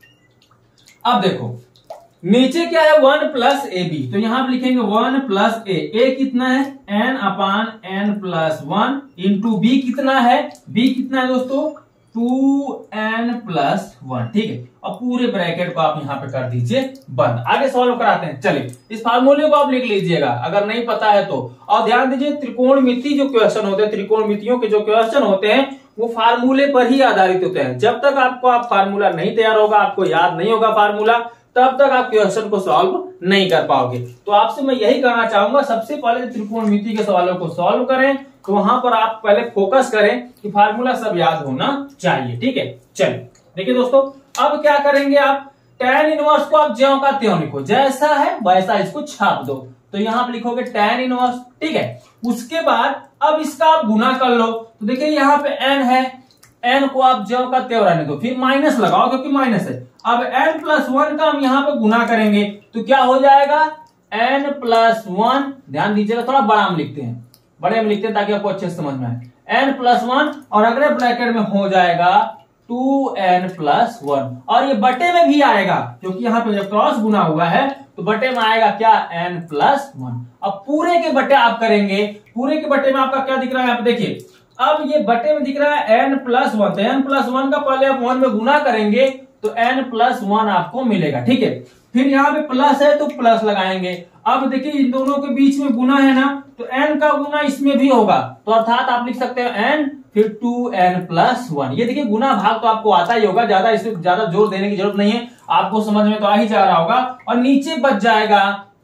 अब देखो नीचे क्या है, वन प्लस ए बी, तो यहां पर लिखेंगे वन प्लस ए, ए कितना है n upon n plus one, into b कितना है, बी कितना है दोस्तों टू एन प्लस वन, ठीक है। अब पूरे ब्रैकेट को आप यहां पे कर दीजिए बंद। आगे सॉल्व कराते हैं, चलिए इस फार्मूले को आप लिख लीजिएगा अगर नहीं पता है तो। और ध्यान दीजिए त्रिकोणमिति जो क्वेश्चन होते हैं, त्रिकोणमितियों के जो क्वेश्चन होते हैं वो फार्मूले पर ही आधारित होते हैं। जब तक आपको आप फार्मूला नहीं तैयार होगा, आपको याद नहीं होगा फार्मूला, तब तक आप क्वेश्चन को सॉल्व नहीं कर पाओगे। तो आपसे मैं यही कहना चाहूंगा, सबसे पहले त्रिकोणमिति के सवालों को सॉल्व करें, तो वहां पर आप पहले फोकस करें कि फार्मूला सब याद होना चाहिए, ठीक है। चलिए देखिए दोस्तों, अब क्या करेंगे आप, tan इनवर्स को आप ज्यों का त्यों लिखो, जैसा है वैसा इसको छाप दो। तो यहां पर लिखोगे tan इनवर्स, ठीक है। उसके बाद अब इसका आप गुना कर लो, तो देखिए यहाँ पे n है, n को आप ज्यों का त्यों रहने दो, फिर माइनस लगाओ क्योंकि माइनस है। अब n प्लस वन का हम यहाँ पे गुना करेंगे तो क्या हो जाएगा, n प्लस वन, ध्यान दीजिएगा थोड़ा बड़ा हम लिखते हैं, बड़े में लिखते हैं ताकि आपको अच्छे से समझ में आए, n प्लस वन, और अगले ब्रैकेट में हो जाएगा टू एन प्लस वन, और ये बटे में भी आएगा क्योंकि यहाँ पे जब क्रॉस गुना हुआ है तो बटे में आएगा क्या, n प्लस वन। अब पूरे के बटे आप करेंगे, पूरे के बटे में आपका क्या दिख रहा है, आप देखिए अब ये बटे में दिख रहा है n प्लस वन, तो n प्लस वन का पहले आप वन में गुना करेंगे तो n प्लस वन आपको मिलेगा, ठीक है। फिर यहाँ पे प्लस है तो प्लस लगाएंगे। अब देखिए इन दोनों के बीच में गुना है ना, तो n का गुना इसमें भी होगा, तो अर्थात आप लिख सकते हो n फिर टू एन प्लस वन। ये देखिए गुना भाग तो आपको आता ही होगा, ज्यादा इसमें ज्यादा जोर देने की जरूरत नहीं है, आपको समझ में तो आ ही जा रहा होगा। और नीचे बच जाएगा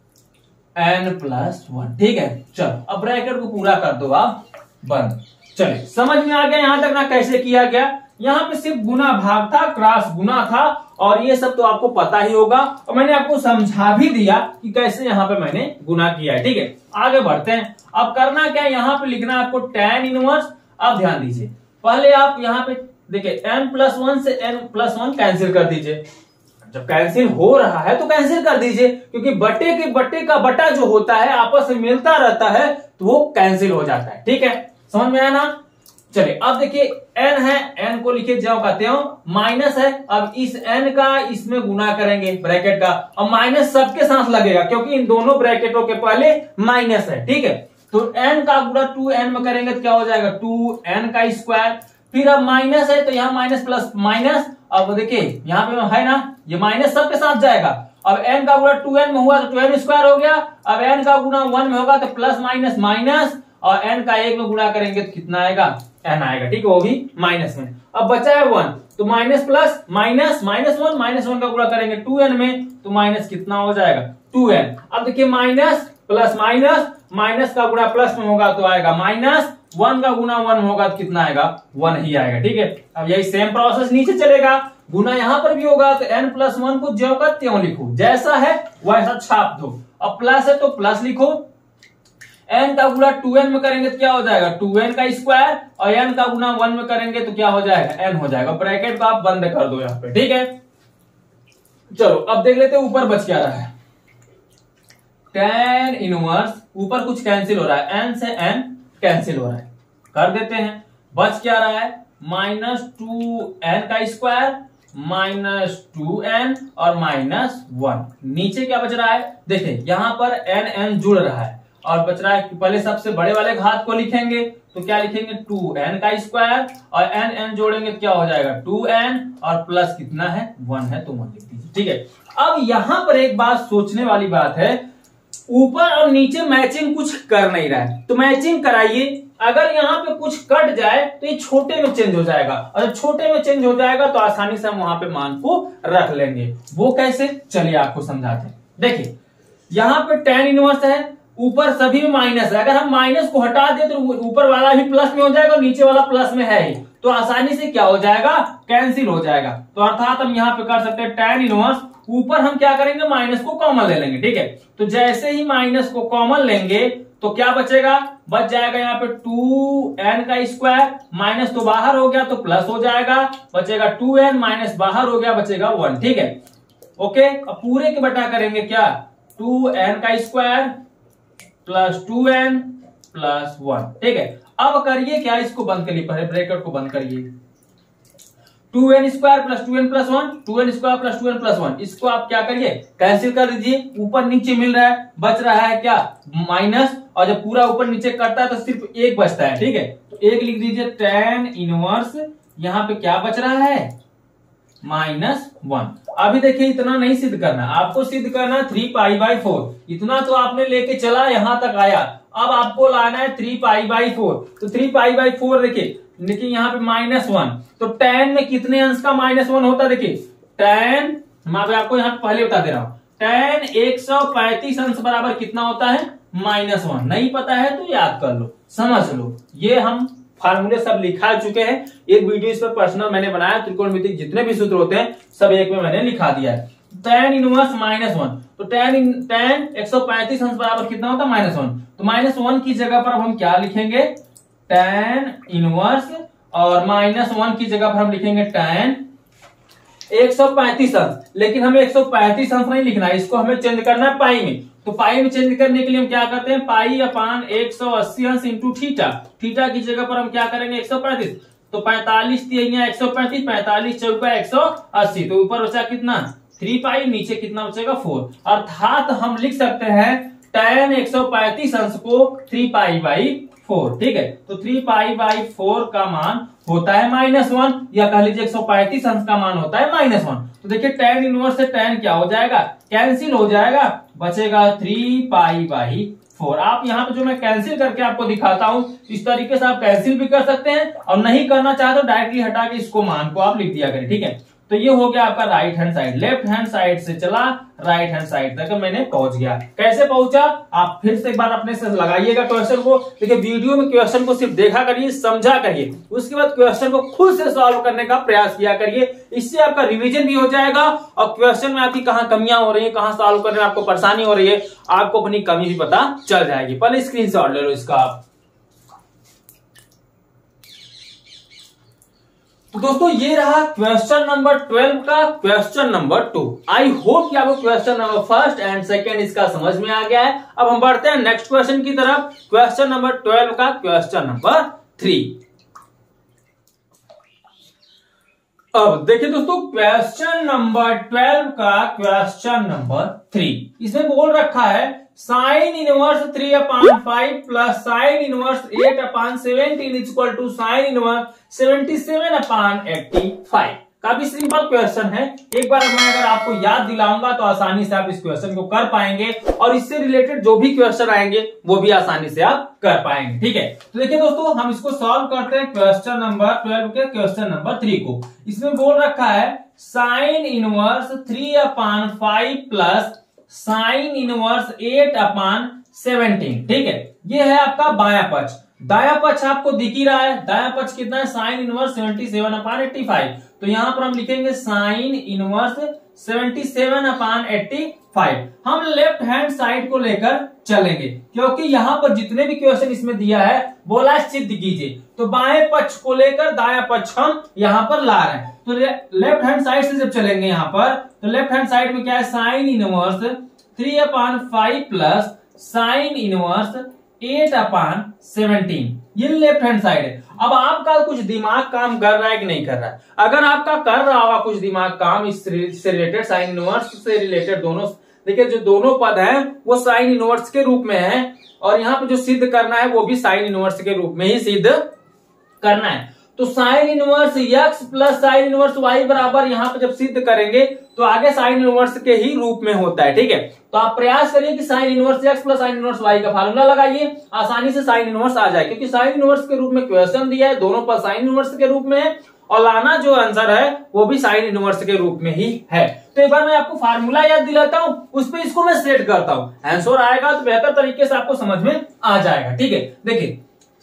n प्लस वन, ठीक है। चलो अब ब्रैकेट को पूरा कर दो आप बंद। चलिए समझ में आ गया यहां तक ना कैसे किया गया। यहाँ पे सिर्फ गुना भाग था, क्रॉस गुना था, और ये सब तो आपको पता ही होगा, और मैंने आपको समझा भी दिया कि कैसे यहाँ पे मैंने गुना किया है, ठीक है। आगे बढ़ते हैं। अब करना क्या है, यहाँ पे लिखना है आपको tan इनवर्स। अब ध्यान दीजिए, पहले आप यहाँ पे देखिए n प्लस वन से n प्लस वन कैंसिल कर दीजिए। जब कैंसिल हो रहा है तो कैंसिल कर दीजिए, क्योंकि बटे के बटे का बटा जो होता है आपस में मिलता रहता है तो वो कैंसिल हो जाता है, ठीक है। समझ में आया ना। चलिए अब देखिए n है, n को लिखे ज्यों का त्यों, माइनस है, अब इस n का इसमें गुना करेंगे ब्रैकेट का, और माइनस सबके साथ लगेगा क्योंकि इन दोनों ब्रैकेटों के पहले माइनस है, ठीक है। तो n का गुणा टू एन में करेंगे तो क्या हो जाएगा टू एन का स्क्वायर। फिर अब माइनस है तो यहाँ माइनस प्लस माइनस, अब देखिए यहाँ पे है ना ये माइनस सबके साथ जाएगा। अब n का गुणा टू एन में हुआ तो टू एन स्क्वायर हो गया। अब n का गुणा वन में होगा तो प्लस माइनस माइनस, और n का एक में गुणा करेंगे तो कितना आएगा n आएगा, ठीक है, वो भी माइनस में। अब बचा है वन तो minus plus minus minus one, minus one का गुणा करेंगे टू एन में तो माइनस कितना हो जाएगा टू एन। अब देखिए माइनस प्लस माइनस, माइनस का गुणा प्लस में होगा तो आएगा माइनस, वन का गुणा वन में होगा तो कितना आएगा वन ही आएगा, ठीक है। अब यही सेम प्रोसेस नीचे चलेगा, गुना यहां पर भी होगा तो n प्लस वन को ज्यों का त्यों लिखो, जैसा है वैसा छाप दो। अब प्लस है तो प्लस लिखो, n का गुणा टू एन में करेंगे तो क्या हो जाएगा टू एन का स्क्वायर, और n का गुणा वन में करेंगे तो क्या हो जाएगा n हो जाएगा। ब्रैकेट को आप बंद कर दो यहाँ पे, ठीक है। चलो अब देख लेते हैं ऊपर बच क्या रहा है। tan इनवर्स, ऊपर कुछ कैंसिल हो रहा है, n से n कैंसिल हो रहा है, कर देते हैं। बच क्या रहा है माइनस टू एन का स्क्वायर माइनस टू एन और माइनस वन। नीचे क्या बच रहा है देखिए यहाँ पर एन एन जुड़ रहा है और बच रहा है, पहले सबसे बड़े वाले घात को लिखेंगे तो क्या लिखेंगे टू एन का स्क्वायर, और एन एन जोड़ेंगे तो क्या हो जाएगा टू एन, और प्लस कितना है वन है तो वन लिख दीजिए, ठीक है। अब यहां पर एक बात सोचने वाली बात है, ऊपर और नीचे मैचिंग कुछ कर नहीं रहा है तो मैचिंग कराइए। अगर यहाँ पे कुछ कट जाए तो ये छोटे में चेंज हो जाएगा, और जब छोटे में चेंज हो जाएगा तो आसानी से हम वहां पे मान को रख लेंगे। वो कैसे, चलिए आपको समझाते हैं। देखिए यहाँ पे tan इनवर्स है, ऊपर सभी में माइनस है, अगर हम माइनस को हटा दें तो ऊपर वाला भी प्लस में हो जाएगा और नीचे वाला प्लस में है ही, तो आसानी से क्या हो जाएगा कैंसिल हो जाएगा। तो अर्थात हम यहाँ पे कर सकते हैं tan इनवर्स, ऊपर हम क्या करेंगे माइनस को कॉमन ले लेंगे, ठीक है। तो जैसे ही माइनस को कॉमन लेंगे तो क्या बचेगा, बच जाएगा यहाँ पे टू एन का स्क्वायर, माइनस तो बाहर हो गया तो प्लस हो जाएगा, बचेगा टू एन, माइनस बाहर हो गया बचेगा वन, ठीक है। ओके, अब पूरे के बटा करेंगे क्या टू एन का square plus two n plus one, ठीक है। अब करिए क्या, इसको बंद करिए, पहले ब्रैकेट को बंद करिए, two n square plus two n plus one, two n square plus two n plus one, इसको आप क्या करिए कैंसिल कर दीजिए, ऊपर नीचे मिल रहा है, बच रहा है क्या माइनस, और जब पूरा ऊपर नीचे करता है तो सिर्फ एक बचता है, ठीक है। तो एक लिख दीजिए tan इनवर्स, यहाँ पे क्या बच रहा है माइनस वन। अभी देखिए इतना नहीं सिद्ध करना, आपको सिद्ध करना थ्री पाई बाई फोर, इतना तो आपने लेके चला यहां तक आया, अब आपको लाना है थ्री पाई बाई फोर। तो थ्री पाई बाई फोर देखिए देखिए यहाँ पे माइनस वन, तो tan में कितने अंश का माइनस वन होता है, देखिए tan, मैं आपको यहाँ पे पहले बता दे रहा हूं, tan एक सौ पैंतीस अंश बराबर कितना होता है माइनस वन। नहीं पता है तो याद कर लो, समझ लो, ये हम फार्मूले सब लिखा चुके हैं, एक वीडियो इस पर पर्सनल मैंने बनाया, त्रिकोणमिति जितने भी सूत्र होते हैं सब एक में मैंने लिखा दिया है। tan इनवर्स माइनस वन, तो tan इन tan एक सौ पैंतीस अंश बराबर कितना होता है माइनस वन, तो माइनस वन की जगह पर हम क्या लिखेंगे tan इनवर्स, और माइनस वन की जगह पर हम लिखेंगे tan एक सौ पैंतीस अंश। लेकिन हमें एक सौ पैंतीस अंश नहीं लिखना है, इसको हमें चेंज करना है पाई में, तो पाई में चेंज करने के लिए हम क्या करते हैं पाई अपान एक सौ अस्सी अंश इंटू थीटा, थीटा की जगह पर हम क्या करेंगे एक सौ पैंतीस, तो पैंतालीस एक सौ पैंतीस, पैंतालीस चौका एक सौ अस्सी, तो ऊपर बचा कितना थ्री पाई, नीचे कितना बचेगा फोर, अर्थात हम लिख सकते हैं tan एक सौ पैंतीस अंश को थ्री पाई बाई फोर, ठीक है। तो थ्री पाई बाई फोर का मान होता है माइनस वन, या कह लीजिए एक सौ पैंतीस अंश का मान होता है माइनस वन। तो देखिए tan इनवर्स से tan क्या हो जाएगा कैंसिल हो जाएगा, बचेगा थ्री पाई बाई फोर। आप यहाँ पे जो मैं कैंसिल करके आपको दिखाता हूं इस तरीके से आप कैंसिल भी कर सकते हैं, और नहीं करना चाहते तो डायरेक्टली हटा के इसको मान को आप लिख दिया करें, ठीक है। तो ये हो गया आपका right hand side, left hand side से चला राइट हैंड साइड तक मैंने पहुंच गया। कैसे पहुंचा आप फिर से एक बार अपने से लगाइएगा क्वेश्चन को, देखिए वीडियो में क्वेश्चन को सिर्फ देखा करिए, समझा करिए, उसके बाद क्वेश्चन को खुद से सॉल्व करने का प्रयास किया करिए, इससे आपका रिवीजन भी हो जाएगा और क्वेश्चन में आपकी कहां कमियां हो रही है, कहां सॉल्व करने में आपको परेशानी हो रही है, आपको अपनी कमी भी पता चल जाएगी। पहले स्क्रीनशॉट ले लो इसका आप। तो दोस्तों ये रहा क्वेश्चन नंबर ट्वेल्व का question number two. I hope कि आपको question number first and second इसका समझ में आ गया है। अब हम बढ़ते हैं नेक्स्ट क्वेश्चन की तरफ, क्वेश्चन नंबर ट्वेल्व का क्वेश्चन नंबर थ्री। अब देखिए दोस्तों क्वेश्चन नंबर ट्वेल्व का क्वेश्चन नंबर थ्री, इसमें बोल रखा है sine inverse three upon five plus sine inverse eight upon seventeen equal to sine inverse seventy seven upon eighty five. काफी सिंपल क्वेश्चन है, एक बार मैं अगर आपको याद दिलाऊंगा तो आसानी से आप इस क्वेश्चन को कर पाएंगे और इससे रिलेटेड जो भी क्वेश्चन आएंगे वो भी आसानी से आप कर पाएंगे। ठीक है, तो देखिए दोस्तों हम इसको सॉल्व करते हैं क्वेश्चन नंबर ट्वेल्व के क्वेश्चन नंबर थ्री को। इसमें बोल रखा है sine inverse three upon five plus sine inverse eight upon seventeen. ठीक है, ये है आपका बायां पक्ष। दाया पक्ष आपको दिख ही रहा है, दाया पक्ष कितना है sine inverse seventy seven upon eighty five. तो यहां पर हम लिखेंगे sine inverse seventy seven upon eighty five. हम लेफ्ट हैंड साइड को लेकर चलेंगे क्योंकि यहां पर जितने भी क्वेश्चन इसमें दिया है बोला सिद्ध कीजिए, तो बाएं पक्ष को लेकर दाया पक्ष हम यहां पर ला रहे हैं। तो ले, लेफ्ट हैंड साइड से जब चलेंगे यहां पर, तो लेफ्ट हैंड साइड में क्या है sine inverse three upon five plus sine inverse eight upon seventeen, ये लेफ्ट हैंड साइड है। अब आपका कुछ दिमाग काम कर रहा है कि नहीं कर रहा है? अगर आपका कर रहा होगा कुछ दिमाग काम इससे रिलेटेड, साइन इनवर्स से रिलेटेड दोनों, देखिए जो दोनों पद हैं वो साइन इनवर्स के रूप में है और यहाँ पे जो सिद्ध करना है वो भी साइन इनवर्स के रूप में ही सिद्ध करना है। तो sine inverse x plus sine inverse y बराबर यहाँ पे जब सिद्ध करेंगे तो आगे साइन इनवर्स के ही रूप में होता है। ठीक है, तो आप प्रयास करिए कि sine inverse x plus sine inverse y का फार्मूला लगाइए, आसानी से साइन इनवर्स आ जाए क्योंकि साइन इनवर्स के रूप में क्वेश्चन दिया है, दोनों पर साइन इनवर्स के रूप में है और लाना जो आंसर है वो भी साइन इनवर्स के रूप में ही है। तो एक बार मैं आपको फार्मूला याद दिलाता हूं, उस पर इसको मैं सेट करता हूं, आंसर आएगा तो बेहतर तरीके से आपको समझ में आ जाएगा। ठीक है, देखिए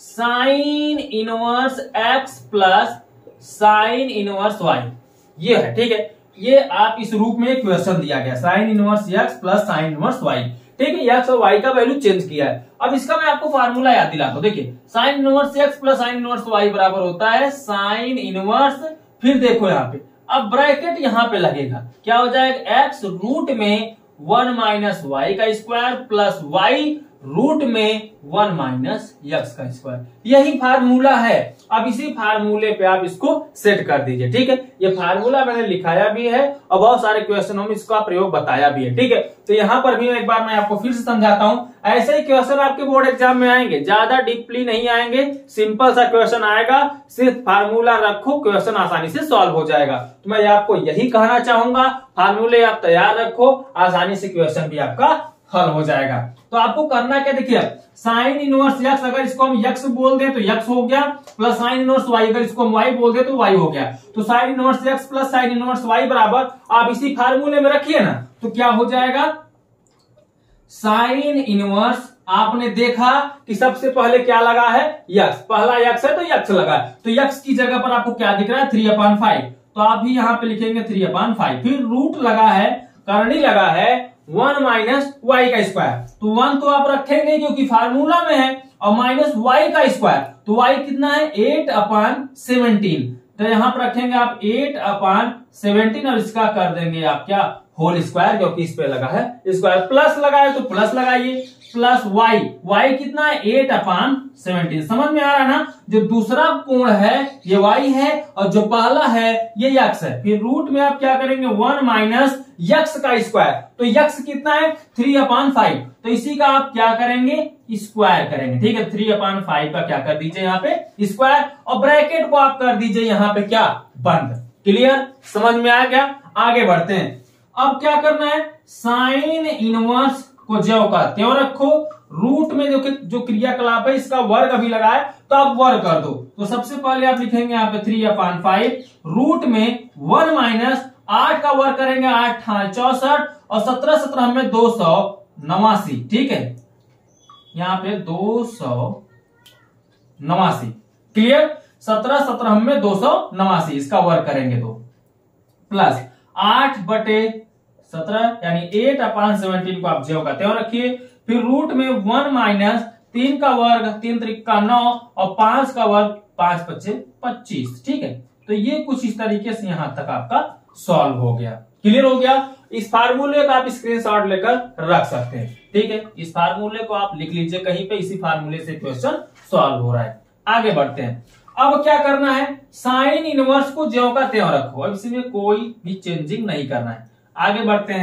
sine inverse x plus sine inverse y ये है। ठीक है, ये आप इस रूप में क्वेश्चन दिया गया sine inverse x plus sine inverse y. ठीक है, एक्स और वाई का वैल्यू चेंज किया है। अब इसका मैं आपको फार्मूला याद दिलाता हूं, देखिए sine inverse x plus sine inverse y बराबर होता है साइन इनवर्स, फिर देखो यहाँ पे अब ब्रैकेट यहाँ पे लगेगा, क्या हो जाएगा एक्स रूट में वन माइनस वाई का स्क्वायर प्लस वाई रूट में वन माइनस एक्स का स्क्वायर, यही फार्मूला है। अब इसी फार्मूले पे आप इसको सेट कर दीजिए। ठीक है, ये फार्मूला मैंने लिखाया भी है और बहुत सारे क्वेश्चनों में इसका प्रयोग बताया भी है। ठीक है, तो यहाँ पर भी एक बार मैं आपको फिर से समझाता हूँ, ऐसे ही क्वेश्चन आपके बोर्ड एग्जाम में आएंगे, ज्यादा डीपली नहीं आएंगे, सिंपल सा क्वेश्चन आएगा, सिर्फ फार्मूला रखो क्वेश्चन आसानी से सॉल्व हो जाएगा। तो मैं आपको यही कहना चाहूंगा, फार्मूले आप तैयार रखो, आसानी से क्वेश्चन भी आपका हल हो जाएगा। तो आपको करना क्या, देखिए साइन इनवर्स एक्स अगर इसको हम एक्स बोल दें तो एक्स हो गया, प्लस साइन इनवर्स वाई अगर इसको हम वाई बोल दें तो वाई हो गया। तो sine inverse x plus sine inverse y बराबर आप इसी फार्मूले में रखिए ना, तो क्या हो जाएगा साइन इनवर्स, आपने देखा कि सबसे पहले क्या लगा है यक्स, पहला यक्स है तो यक्स लगा है, तो यक्स की जगह पर आपको क्या दिख रहा है थ्री अपान फाइव, तो आप भी यहां पे लिखेंगे थ्री अपान फाइव, फिर रूट लगा है, करनी लगा है वन माइनस वाई का स्क्वायर, तो वन तो आप रखेंगे क्योंकि फार्मूला में है, और माइनस वाई का स्क्वायर, तो वाई कितना है एट अपान सेवनटीन, तो यहां पर रखेंगे आप एट अपान सेवनटीन और इसका कर देंगे आप क्या होल स्क्वायर, क्योंकि इस पे लगा है स्क्वायर, प्लस लगा है तो प्लस लगाइए, प्लस वाई, वाई कितना है एट अपान सेवनटीन, समझ में आ रहा है ना। जो दूसरा कोण है ये वाई है और जो पहला है ये यक्स है, फिर रूट में आप क्या करेंगे वन माइनस यक्स का स्क्वायर, तो यक्स कितना है थ्री अपान फाइव, तो इसी का आप क्या करेंगे स्क्वायर करेंगे। ठीक है, थ्री अपान फाइव का क्या कर दीजिए यहाँ पे स्क्वायर, और ब्रैकेट को आप कर दीजिए यहाँ पे क्या बंद। क्लियर, समझ में आ गया। आगे बढ़ते हैं, अब क्या करना है साइन इनवर्स को ज्यों का त्यों रखो, रूट में जो जो क्रियाकलाप है इसका वर्ग अभी लगा है तो आप वर्ग कर दो, तो सबसे पहले आप लिखेंगे यहाँ पे थ्री अपान फाइव, रूट में वन माइनस आठ का वर्ग करेंगे, आठ चौसठ और सत्रह सत्रह में दो सौ नवासी। ठीक है, यहाँ पे दो सौ नवासी, क्लियर, सत्रह सत्रह में दो सौ नवासी इसका वर्ग करेंगे तो प्लस आठ बटे सत्रह यानी एट अपान सेवनटीन को आप ज्यों का त्यों रखिए, फिर रूट में वन माइनस तीन का वर्ग, तीन त्रिका नौ और पांच का वर्ग, पांच पच्चे पच्चीस। ठीक है, तो ये कुछ इस तरीके से यहां तक आपका सॉल्व हो गया। क्लियर हो गया। इस फार्मूले का आप स्क्रीनशॉट लेकर रख सकते हैं। ठीक है, इस फार्मूले को आप लिख लीजिए कहीं पे, इसी फार्मूले से क्वेश्चन सॉल्व हो रहा है। आगे बढ़ते हैं, अब क्या करना है साइन इनवर्स को ज्यों का त्यों रखो, अब इसमें कोई भी चेंजिंग नहीं करना है। आगे बढ़ते हैं,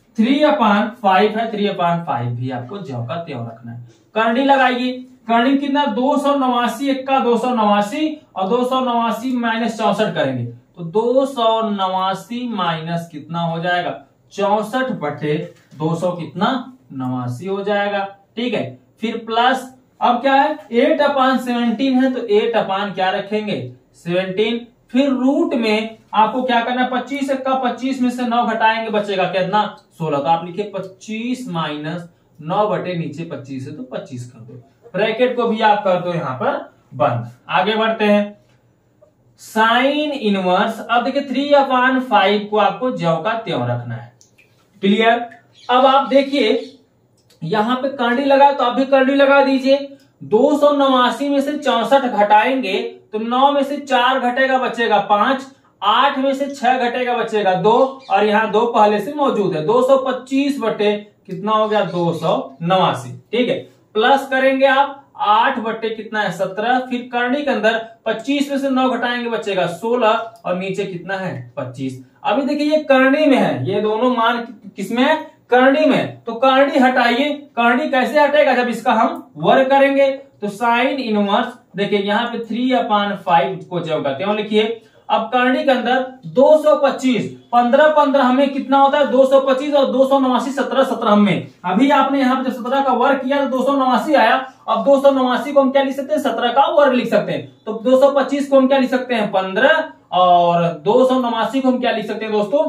थ्री अपान फाइव है, थ्री अपान फाइव भी आपको ज्यों का त्यों रखना है। करंडी लगाइए, करंडी कितना, दो सौ नवासी, इक्का दो सौ नवासी और दो सौ नवासी माइनस चौसठ करेंगे तो दो सौ नवासी माइनस कितना हो जाएगा, चौसठ बटे दो सौ कितना, नवासी हो जाएगा। ठीक है, फिर प्लस अब क्या है, एट अपान सेवनटीन है तो एट अपान क्या रखेंगे, सेवनटीन। फिर रूट में आपको क्या करना है, पच्चीस का पच्चीस में से नौ घटाएंगे बचेगा कितना, सोलह। तो आप लिखिए पच्चीस माइनस नौ बटे नीचे पच्चीस है तो पच्चीस कर दो, ब्रैकेट को भी आप कर दो यहां पर बंद। आगे बढ़ते हैं, साइन इनवर्स। अब देखिए थ्री अपान फाइव को आपको ज्यों का त्यों रखना है। क्लियर। अब आप देखिए यहां पे करंडी लगा तो आप भी करंडी लगा दीजिए। दो सौ नवासी में से चौसठ घटाएंगे तो नौ में से चार घटेगा बचेगा पांच, आठ में से छह घटेगा बचेगा दो और यहाँ दो पहले से मौजूद है। दो सौ पच्चीस बटे कितना हो गया, दो सौ नवासी। ठीक है, प्लस करेंगे आप आठ बटे कितना है, सत्रह। फिर करंडी के अंदर पच्चीस में से नौ घटाएंगे बचेगा सोलह और नीचे कितना है, पच्चीस। अभी देखिए ये करंडी में है, ये दोनों मान किसमें है, करंडी में। तो करंडी हटाइए, करंडी कैसे हटेगा, जब इसका हम वर्ग करेंगे। तो साइन इनवर्स देखिए यहाँ पे थ्री अपान फाइव को जब करते हैं लिखिए। अब करंडी के अंदर दो सौ पच्चीस, पंद्रह पंद्रह हमें कितना होता है, दो सौ पच्चीस और दो सौ नवासी सत्रह सत्रह में। अभी आपने यहाँ पे जब सत्रह का वर्ग किया तो दो सौ नवासी आया। अब दो सौ नवासी को हम क्या लिख सकते हैं, सत्रह का वर्ग लिख सकते हैं। तो दो सौ पच्चीस को हम क्या लिख सकते हैं, पंद्रह और दो सौ नवासी को हम क्या लिख सकते हैं दोस्तों,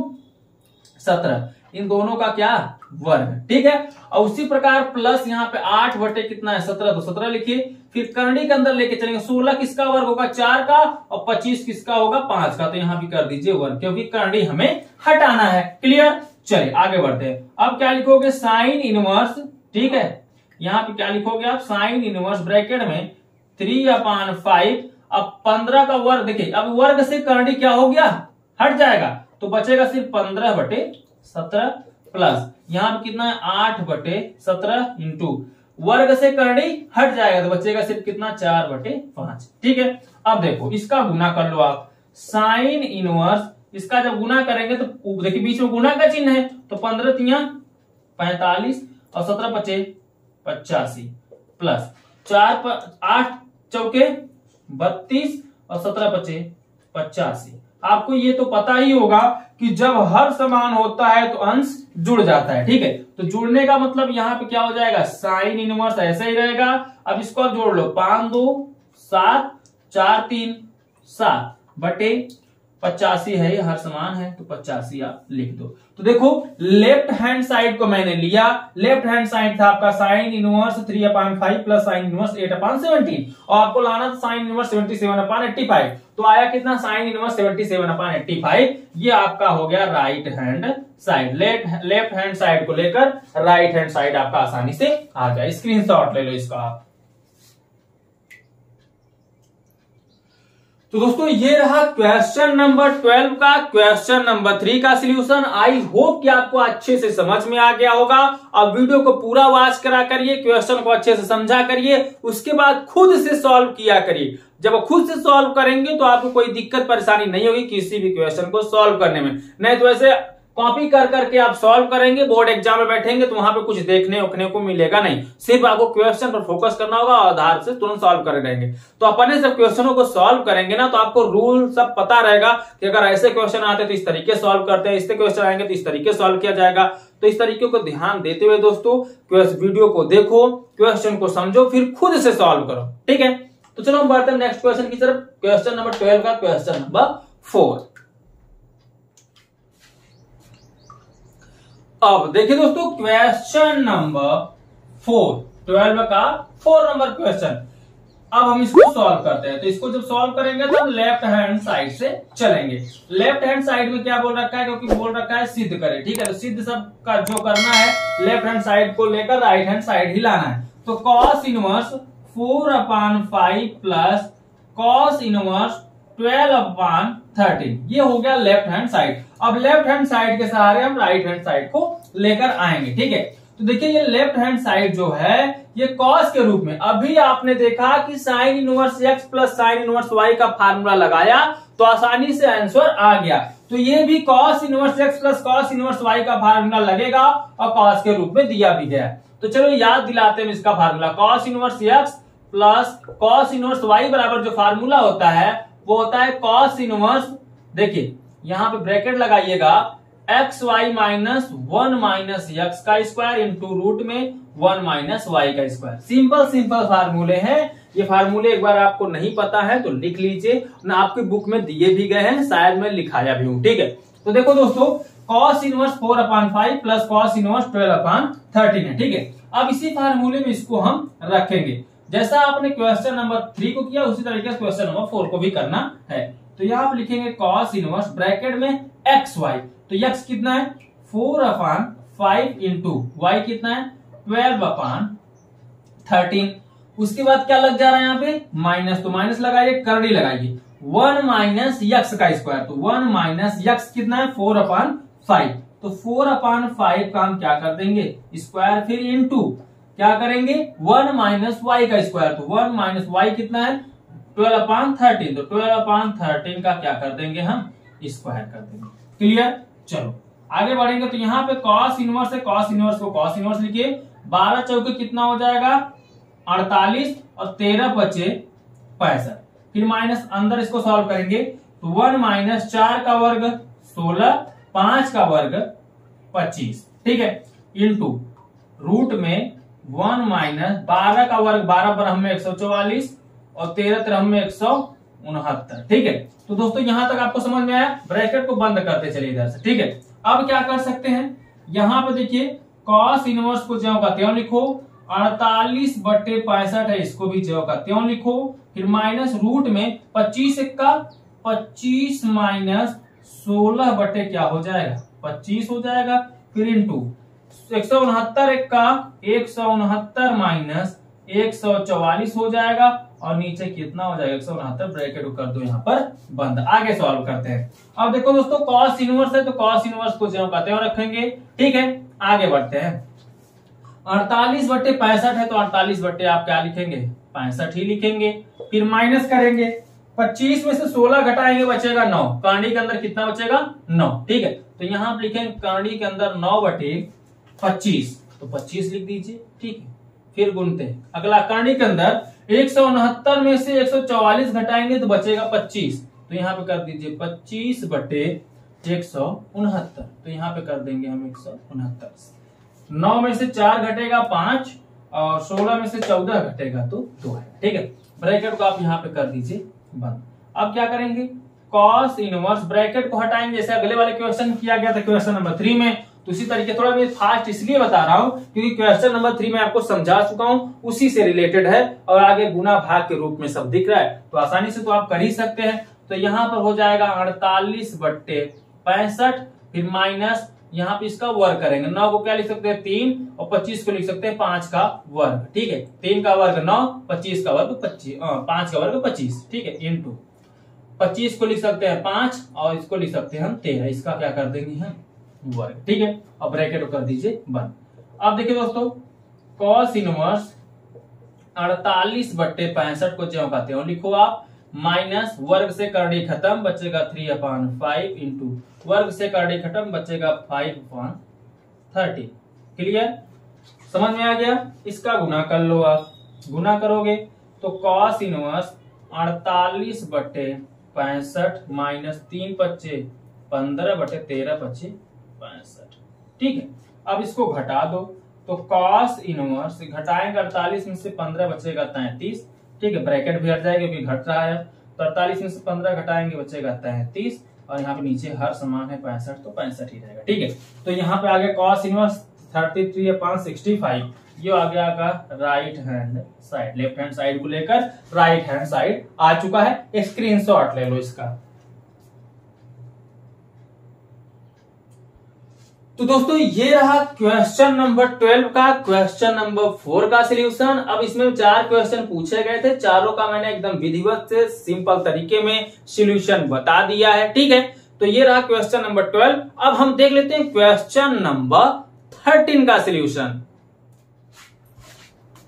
सत्रह। इन दोनों का क्या, वर्ग। ठीक है, और उसी प्रकार प्लस यहाँ पे आठ बटे कितना है, सत्रह, तो सत्रह लिखिए। फिर करंडी के अंदर लेके चलेंगे, सोलह किसका वर्ग होगा, चार का, और पच्चीस किसका होगा, पांच का। तो यहाँ भी कर दीजिए वर्ग, क्योंकि करंडी हमें हटाना है। क्लियर। चलिए आगे बढ़ते हैं। अब क्या लिखोगे, साइन इनवर्स। ठीक है, यहाँ पे क्या लिखोगे आप, साइन इनवर्स ब्रैकेट में थ्री अपान फाइव। अब पंद्रह का वर्ग देखिए, अब वर्ग से करंडी क्या हो गया, हट जाएगा, तो बचेगा सिर्फ पंद्रह बटे सत्रह प्लस यहां पर कितना है, आठ बटे सत्रह इंटू वर्ग से करंडी हट जाएगा तो बचेगा सिर्फ कितना, चार बटे पांच। ठीक है, अब देखो इसका गुना कर लो आप, साइन इनवर्स। इसका जब गुना करेंगे तो देखिए बीच में गुना का चिन्ह है, तो पंद्रह तिया पैंतालीस और सत्रह पचे पचासी प्लस चार प, आठ चौके बत्तीस और सत्रह पचे पचासी। आपको ये तो पता ही होगा कि जब हर समान होता है तो अंश जुड़ जाता है। ठीक है, तो जुड़ने का मतलब यहाँ पे क्या हो जाएगा, साइन इनवर्स ऐसा ही रहेगा। अब इसको आप जोड़ लो, पांच दो सात, चार तीन सात बटे पचासी है, ये हर समान है तो पचासी आप लिख दो। तो देखो लेफ्ट हैंड साइड को मैंने लिया, लेफ्ट हैंड साइड था आपका sine inverse three upon five plus sine inverse eight upon seventeen, और आपको लाना था sine inverse seventy seven upon eighty five. तो आया कितना, sine inverse seventy seven upon eighty five. ये आपका हो गया right hand side. Left left hand side को लेकर राइट हैंड साइड आपका आसानी से आ जाए। स्क्रीनशॉट ले लो इसका आप। तो दोस्तों ये रहा क्वेश्चन नंबर ट्वेल्व का, क्वेश्चन नंबर थ्री का सॉल्यूशन। आई होप कि आपको अच्छे से समझ में आ गया होगा। अब वीडियो को पूरा वॉच करा करिए, क्वेश्चन को अच्छे से समझा करिए, उसके बाद खुद से सॉल्व किया करिए। जब खुद से सॉल्व करेंगे तो आपको कोई दिक्कत परेशानी नहीं होगी किसी भी क्वेश्चन को सॉल्व करने में। नहीं तो ऐसे कॉपी कर करके आप सॉल्व करेंगे, बोर्ड एग्जाम में बैठेंगे तो वहां पे कुछ देखने उखने को मिलेगा नहीं। सिर्फ आपको क्वेश्चन पर फोकस करना होगा और आधार से तुरंत सॉल्व कर रहेंगे। तो अपने सब क्वेश्चनों को सॉल्व करेंगे ना तो आपको रूल सब पता रहेगा कि अगर ऐसे क्वेश्चन आते तो इस तरीके सॉल्व करते हैं, इससे क्वेश्चन आएंगे तो इस तरीके सॉल्व किया जाएगा। तो इस तरीके को ध्यान देते हुए दोस्तों वीडियो को देखो, क्वेश्चन को समझो, फिर खुद से सॉल्व करो। ठीक है, तो चलो हम बढ़ते हैं नेक्स्ट क्वेश्चन की तरफ। क्वेश्चन नंबर ट्वेल्व का क्वेश्चन नंबर फोर। अब देखिए दोस्तों क्वेश्चन नंबर फोर, ट्वेल्व का फोर नंबर क्वेश्चन। अब हम इसको सॉल्व करते हैं। तो इसको जब सॉल्व करेंगे तो हम लेफ्ट हैंड साइड से चलेंगे। लेफ्ट हैंड साइड में क्या बोल रखा है, क्योंकि बोल रखा है सिद्ध करें। ठीक है, तो सिद्ध सब का जो करना है लेफ्ट हैंड साइड को लेकर राइट हैंड साइड ही लाना है। तो cos inverse four upon five plus cos inverse twelve upon thirteen, ये हो गया लेफ्ट हैंड साइड। अब लेफ्ट हैंड साइड के सहारे हम राइट हैंड साइड को लेकर आएंगे। ठीक है, तो देखिए ये लेफ्ट हैंड साइड जो है ये कॉस के रूप में, अभी आपने देखा कि sine inverse x plus sine inverse y का फार्मूला लगाया तो आसानी से आंसर आ गया। तो ये भी cos inverse x plus cos inverse y का फार्मूला लगेगा और cos के रूप में दिया भी गया है। तो चलो याद दिलाते हैं इसका formula. cos inverse x plus cos inverse y बराबर जो फार्मूला होता है वो होता है cos इनवर्स, देखिए यहां पे ब्रैकेट लगाइएगा, X Y minus one minus x का स्क्वायर इंटू रूट में वन माइनस वाई का स्क्वायर। सिंपल सिंपल फार्मूले हैं ये। फार्मूले एक बार आपको नहीं पता है तो लिख लीजिए, ना आपके बुक में दिए भी गए हैं, शायद मैं लिखाया भी हूं। ठीक है, तो देखो दोस्तों cos inverse four upon five plus cos inverse twelve upon thirteen है। ठीक है, अब इसी फार्मूले में इसको हम रखेंगे, जैसा आपने क्वेश्चन नंबर थ्री को किया उसी तरीके से क्वेश्चन नंबर फोर को भी करना है। तो यहाँ आप लिखेंगे cos इनवर्स ब्रैकेट में एक्स वाई, तो x कितना है four upon five into Y कितना है ट्वेल्व अपान थर्टीन। उसके बाद क्या लग जा रहा है यहाँ पे माइनस, तो माइनस लगाइए, करड़ी लगाइए, वन माइनस यक्स का स्क्वायर, तो वन माइनस यक्स कितना है फोर अपान फाइव, तो फोर अपान फाइव का हम क्या कर देंगे स्क्वायर, फिर इंटू क्या करेंगे वन माइनस वाई का स्क्वायर, तो वन माइनस वाई कितना है ट्वेल्व अपान थर्टीन, तो ट्वेल्व अपान थर्टीन का क्या कर देंगे हम स्क्वायर कर देंगे। क्लियर, चलो आगे बढ़ेंगे। तो यहाँ पे cos इनवर्स है, cos इनवर्स को cos इनवर्स लिखिए, बारह चौके कितना हो जाएगा अड़तालीस और तेरह बचे पैंसठ, फिर माइनस अंदर इसको सॉल्व करेंगे तो वन माइनस चार का वर्ग सोलह, पांच का वर्ग पच्चीस, ठीक है, इंटू रूट में वन माइनस बारह का वर्ग, बारह पर हमें एक सौ चौवालीस और तेरह तरह में एक सौ उनहत्तर। ठीक है, तो दोस्तों यहां तक आपको समझ में आया, ब्रैकेट को बंद करते चलिए इधर से। ठीक है, अब क्या कर सकते हैं, यहां पे देखिए cos इनवर्स को ज्यों का त्यों लिखो, अड़तालीस बट्टे पैंसठ है इसको भी ज्यों का त्यों लिखो, फिर माइनस रूट में पच्चीस का पच्चीस माइनस सोलह बट्टे क्या हो जाएगा पच्चीस हो जाएगा, फिर इंटू एक सौ उनहत्तर एक का एक सौ उनहत्तर माइनस एक सौ चौवालीस हो जाएगा और नीचे कितना हो जाएगा एक सौ उनहत्तर, ब्रैकेट कर दो यहाँ पर बंद। आगे सॉल्व करते हैं। अब देखो दोस्तों cos इनवर्स है तो cos इनवर्स को ज्यों का त्यों रखेंगे। ठीक है, आगे बढ़ते हैं। अड़तालीस बट्टे पैंसठ है तो अड़तालीस बट्टे आप क्या लिखेंगे पैंसठ ही लिखेंगे, फिर माइनस करेंगे, पच्चीस में से सोलह घटाएंगे बचेगा नौ, करनी के अंदर कितना बचेगा नौ। ठीक है, तो यहाँ आप लिखेंगे करनी के अंदर नौ बटे पच्चीस, तो पच्चीस लिख दीजिए। ठीक है, फिर गुनते हैं, अगला करनी के अंदर एक सौ उनहत्तर में से एक सौ चौवालीस घटाएंगे तो बचेगा पच्चीस, तो यहाँ पे कर दीजिए पच्चीस बटे एक सौ उनहत्तर, तो यहाँ पे कर देंगे हम एक सौ उनहत्तर। नौ में से चार घटेगा पांच और सोलह में से चौदह घटेगा तो दो है। ठीक है, ब्रैकेट को आप यहाँ पे कर दीजिए बंद। अब क्या करेंगे cos इनवर्स, ब्रैकेट को हटाएंगे जैसे अगले वाले क्वेश्चन किया गया था क्वेश्चन नंबर थ्री में, तो उसी तरीके थोड़ा मैं फास्ट इसलिए बता रहा हूं क्योंकि क्वेश्चन नंबर थ्री में आपको समझा चुका हूं, उसी से रिलेटेड है और आगे गुना भाग के रूप में सब दिख रहा है, तो आसानी से तो आप कर ही सकते हैं। तो यहाँ पर हो जाएगा अड़तालीस बट्टे पैंसठ, फिर माइनस यहाँ पे इसका वर्ग करेंगे, नौ को क्या लिख सकते हैं तीन और पच्चीस को लिख सकते हैं पांच का वर्ग। ठीक है, तीन का वर्ग नौ, पच्चीस का वर्ग पच्चीस, पांच का वर्ग पच्चीस। ठीक है, इंटू पच्चीस को लिख सकते हैं पांच और इसको लिख सकते हैं हम तेरह, इसका क्या कर देंगे हम वर्ग। ठीक है, अब ब्रैकेट कर दीजिए बंद। अब देखिए दोस्तों cos इनवर्स अड़तालीस बट्टे पैंसठ को ज्यों का त्यों लिखो आप, माइनस वर्ग से करड़ी खत्म बचेगा थ्री अपान फाइव इंटू वर्ग से करड़ी खत्म बचेगा फाइव अपान थर्टी। क्लियर, समझ में आ गया। इसका गुना कर लो, आप गुना करोगे तो cos इनवर्स अड़तालीस बट्टे पैंसठ माइनस तीन पच्चे पंद्रह बटे तेरह पच्चे पैंसठ। ठीक है, अब इसको घटा दो तो cos इनवर्स घटाएंगे अड़तालीस में से पंद्रह बचेगा तैंतीस। ठीक है, ब्रैकेट भी हट जाएगा क्योंकि घट रहा है, तो अड़तालीस में से पंद्रह घटाएंगे बचेगा तैंतीस और यहाँ पे नीचे हर समान है पैंसठ, तो पैंसठ ही रहेगा। ठीक है, तो यहाँ पे आगे cos inverse thirty three upon sixty five, ये आ गया का right hand side, left hand side को लेकर राइट हैंड साइड आ चुका है। स्क्रीनशॉट ले लो इसका। तो दोस्तों ये रहा क्वेश्चन नंबर ट्वेल्व का क्वेश्चन नंबर फोर का सॉल्यूशन। अब इसमें चार क्वेश्चन पूछे गए थे, चारों का मैंने एकदम विधिवत से सिंपल तरीके में सॉल्यूशन बता दिया है। ठीक है, तो ये रहा क्वेश्चन नंबर ट्वेल्व। अब हम देख लेते हैं क्वेश्चन नंबर थर्टीन का सॉल्यूशन।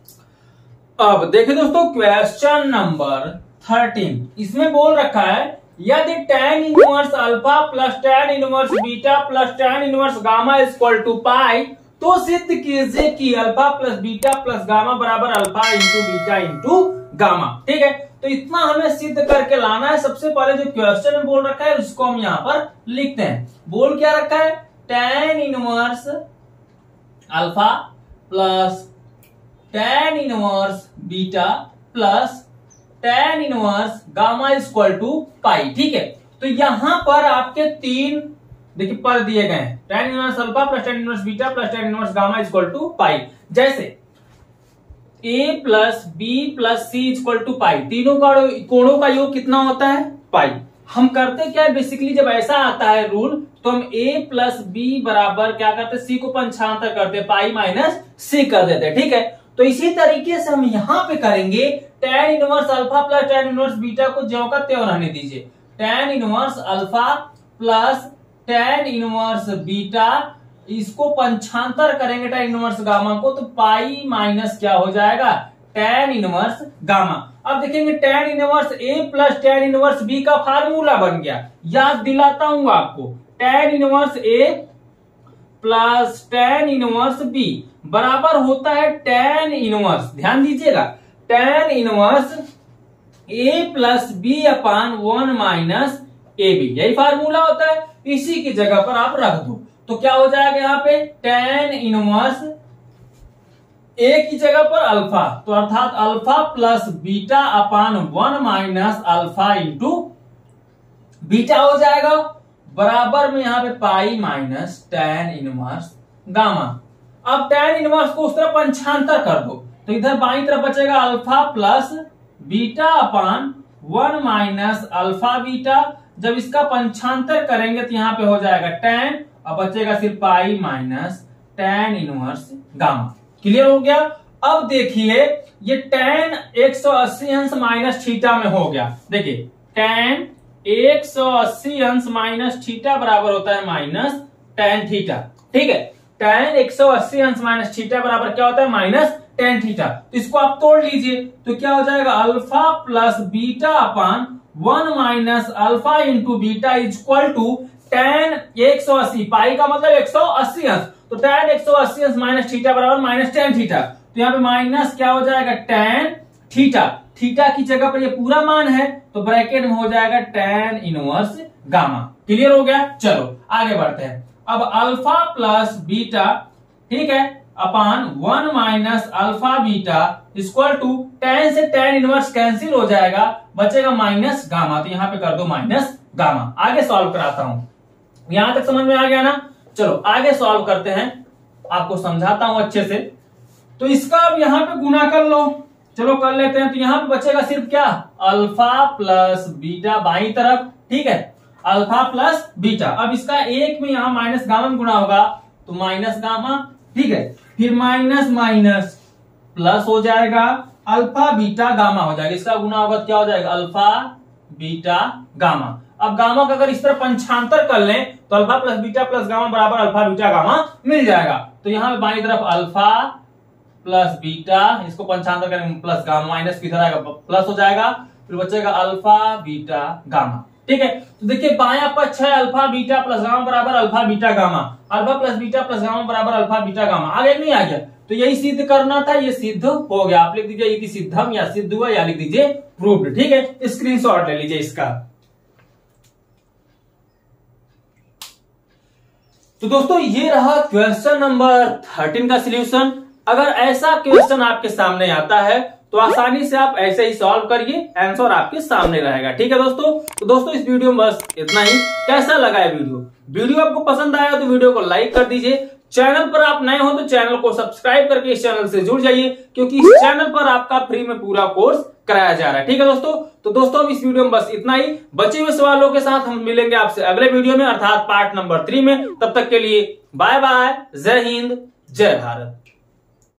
अब देखिए दोस्तों क्वेश्चन नंबर थर्टीन, इसमें बोल रखा है यदि tan inverse alpha plus tan inverse beta plus tan inverse gamma equal to pi, तो सिद्ध कीजिए कि alpha plus beta plus gamma बराबर alpha into beta into gamma. ठीक है, तो इतना हमें सिद्ध करके लाना है। सबसे पहले जो क्वेश्चन में बोल रखा है उसको हम यहाँ पर लिखते हैं। बोल क्या रखा है, tan inverse alpha plus tan inverse beta plus tan inverse gamma equal to pi. ठीक है, तो यहां पर आपके तीन देखिए पद दिए गए हैं, tan inverse alpha plus tan inverse beta plus tan inverse gamma equal to pi. जैसे a plus B plus C equal to pi, तीनों का कोणों का योग कितना होता है, पाई। हम करते क्या है, बेसिकली जब ऐसा आता है रूल तो हम a प्लस बी बराबर क्या करते, c को पंचांतर करते, पाई माइनस c कर देते। ठीक है, तो इसी तरीके से हम यहां पे करेंगे, tan inverse alpha plus tan inverse beta को ज्यों का त्यों रहने दीजिए। tan inverse alpha plus tan inverse beta, इसको पंचांतर करेंगे tan इनवर्स गामा को, तो पाई माइनस क्या हो जाएगा, tan इनवर्स गामा। अब देखेंगे tan inverse a plus tan inverse b का फार्मूला बन गया। याद दिलाता हूं आपको, tan inverse a plus tan inverse b बराबर होता है tan इनवर्स, ध्यान दीजिएगा, tan inverse a plus B upon one minus A B, यही फार्मूला होता है। इसी की जगह पर आप रख दो, तो क्या हो जाएगा यहाँ पे, tan इनवर्स a की जगह पर अल्फा, तो अर्थात alpha plus beta upon one minus alpha into beta हो जाएगा, बराबर में यहाँ पे pi minus tan inverse gamma. अब tan इनवर्स को उस तरफ पंचांतर कर दो, तो इधर बाईं तरफ बचेगा alpha plus beta upon one minus alpha beta. जब इसका पंचांतर करेंगे तो यहाँ पे हो जाएगा tan, अब बचेगा सिर्फ pi minus tan inverse gamma. Clear हो गया। अब देखिए ये tan एक सौ अस्सी अंश माइनस थीटा में हो गया। देखिए tan एक सौ अस्सी अंश माइनस थीटा बराबर होता है माइनस tan थीटा। ठीक है, tan एक सौ अस्सी अंश माइनस थीटा बराबर क्या होता है, माइनस tan थीटा। तो इसको आप तोड़ लीजिए, तो क्या हो जाएगा, alpha plus beta upon one minus alpha into beta equal to tan एक सौ अस्सी, पाई का मतलब एक सौ अस्सी अंश, तो tan एक सौ अस्सी अंश माइनस थीटा बराबर माइनस tan थीटा। तो यहाँ पे माइनस क्या हो जाएगा, tan थीटा, थीटा की जगह पर ये पूरा मान है, तो ब्रैकेट में हो जाएगा tan इनवर्स गामा। क्लियर हो गया। चलो आगे बढ़ते हैं। अब अल्फा प्लस बीटा, ठीक है, upon one minus alpha beta equal to tan से tan इनवर्स कैंसिल हो जाएगा, बचेगा माइनस गामा, तो यहां पे कर दो माइनस गामा। आगे सॉल्व कराता हूं, यहां तक समझ में आ गया ना। चलो आगे सॉल्व करते हैं, आपको समझाता हूं अच्छे से। तो इसका अब यहां पे गुना कर लो, चलो कर लेते हैं। तो यहां पे बचेगा सिर्फ क्या, अल्फा प्लस बीटा बाई तरफ, ठीक है, अल्फा प्लस बीटा। अब इसका एक में यहां माइनस गामा में गुना होगा, तो माइनस गामा, ठीक है, फिर माइनस माइनस प्लस हो जाएगा, अल्फा बीटा गामा हो जाएगा। इसका गुना होगा तो क्या हो जाएगा, अल्फा बीटा गामा। अब गामा का अगर इस तरह पंचांतर कर लें तो alpha plus beta plus gamma बराबर अल्फा बीटा गामा मिल जाएगा। तो यहां पे बाईं तरफ अल्फा प्लस बीटा, इसको पंचांतर करेंगे प्लस गामा, माइनस किधर आएगा, प्लस हो जाएगा, फिर बचेगा अल्फा बीटा गामा। ठीक है, तो देखिए बायां पक्ष है अल्फा बीटा प्लस गामा बराबर alpha beta gamma, alpha plus beta plus gamma बराबर अल्फा बीटा गामा। आगे नहीं आ गया, तो यही सिद्ध करना था, ये सिद्ध हो गया। आप लिख दीजिए यदि सिद्धम या सिद्ध हुआ, या लिख दीजिए प्रूव्ड। ठीक है, स्क्रीनशॉट ले लीजिए इसका। तो दोस्तों ये रहा क्वेश्चन नंबर थर्टीन का सॉल्यूशन। अगर ऐसा क्वेश्चन आपके सामने आता है तो आसानी से आप ऐसे ही सॉल्व करिए, आंसर आपके सामने रहेगा। ठीक है दोस्तों, तो दोस्तों इस वीडियो में बस इतना ही। कैसा लगा है वीडियो वीडियो आपको पसंद आया तो वीडियो को लाइक कर दीजिए। चैनल पर आप नए हो तो चैनल को सब्सक्राइब करके इस चैनल से जुड़ जाइए, क्योंकि इस चैनल पर आपका फ्री में पूरा कोर्स कराया जा रहा है। ठीक है दोस्तों, तो दोस्तों इस वीडियो में बस इतना ही। बचे हुए सवालों के साथ हम मिलेंगे आपसे अगले वीडियो में, अर्थात पार्ट नंबर थ्री में। तब तक के लिए बाय बाय, जय हिंद, जय भारत।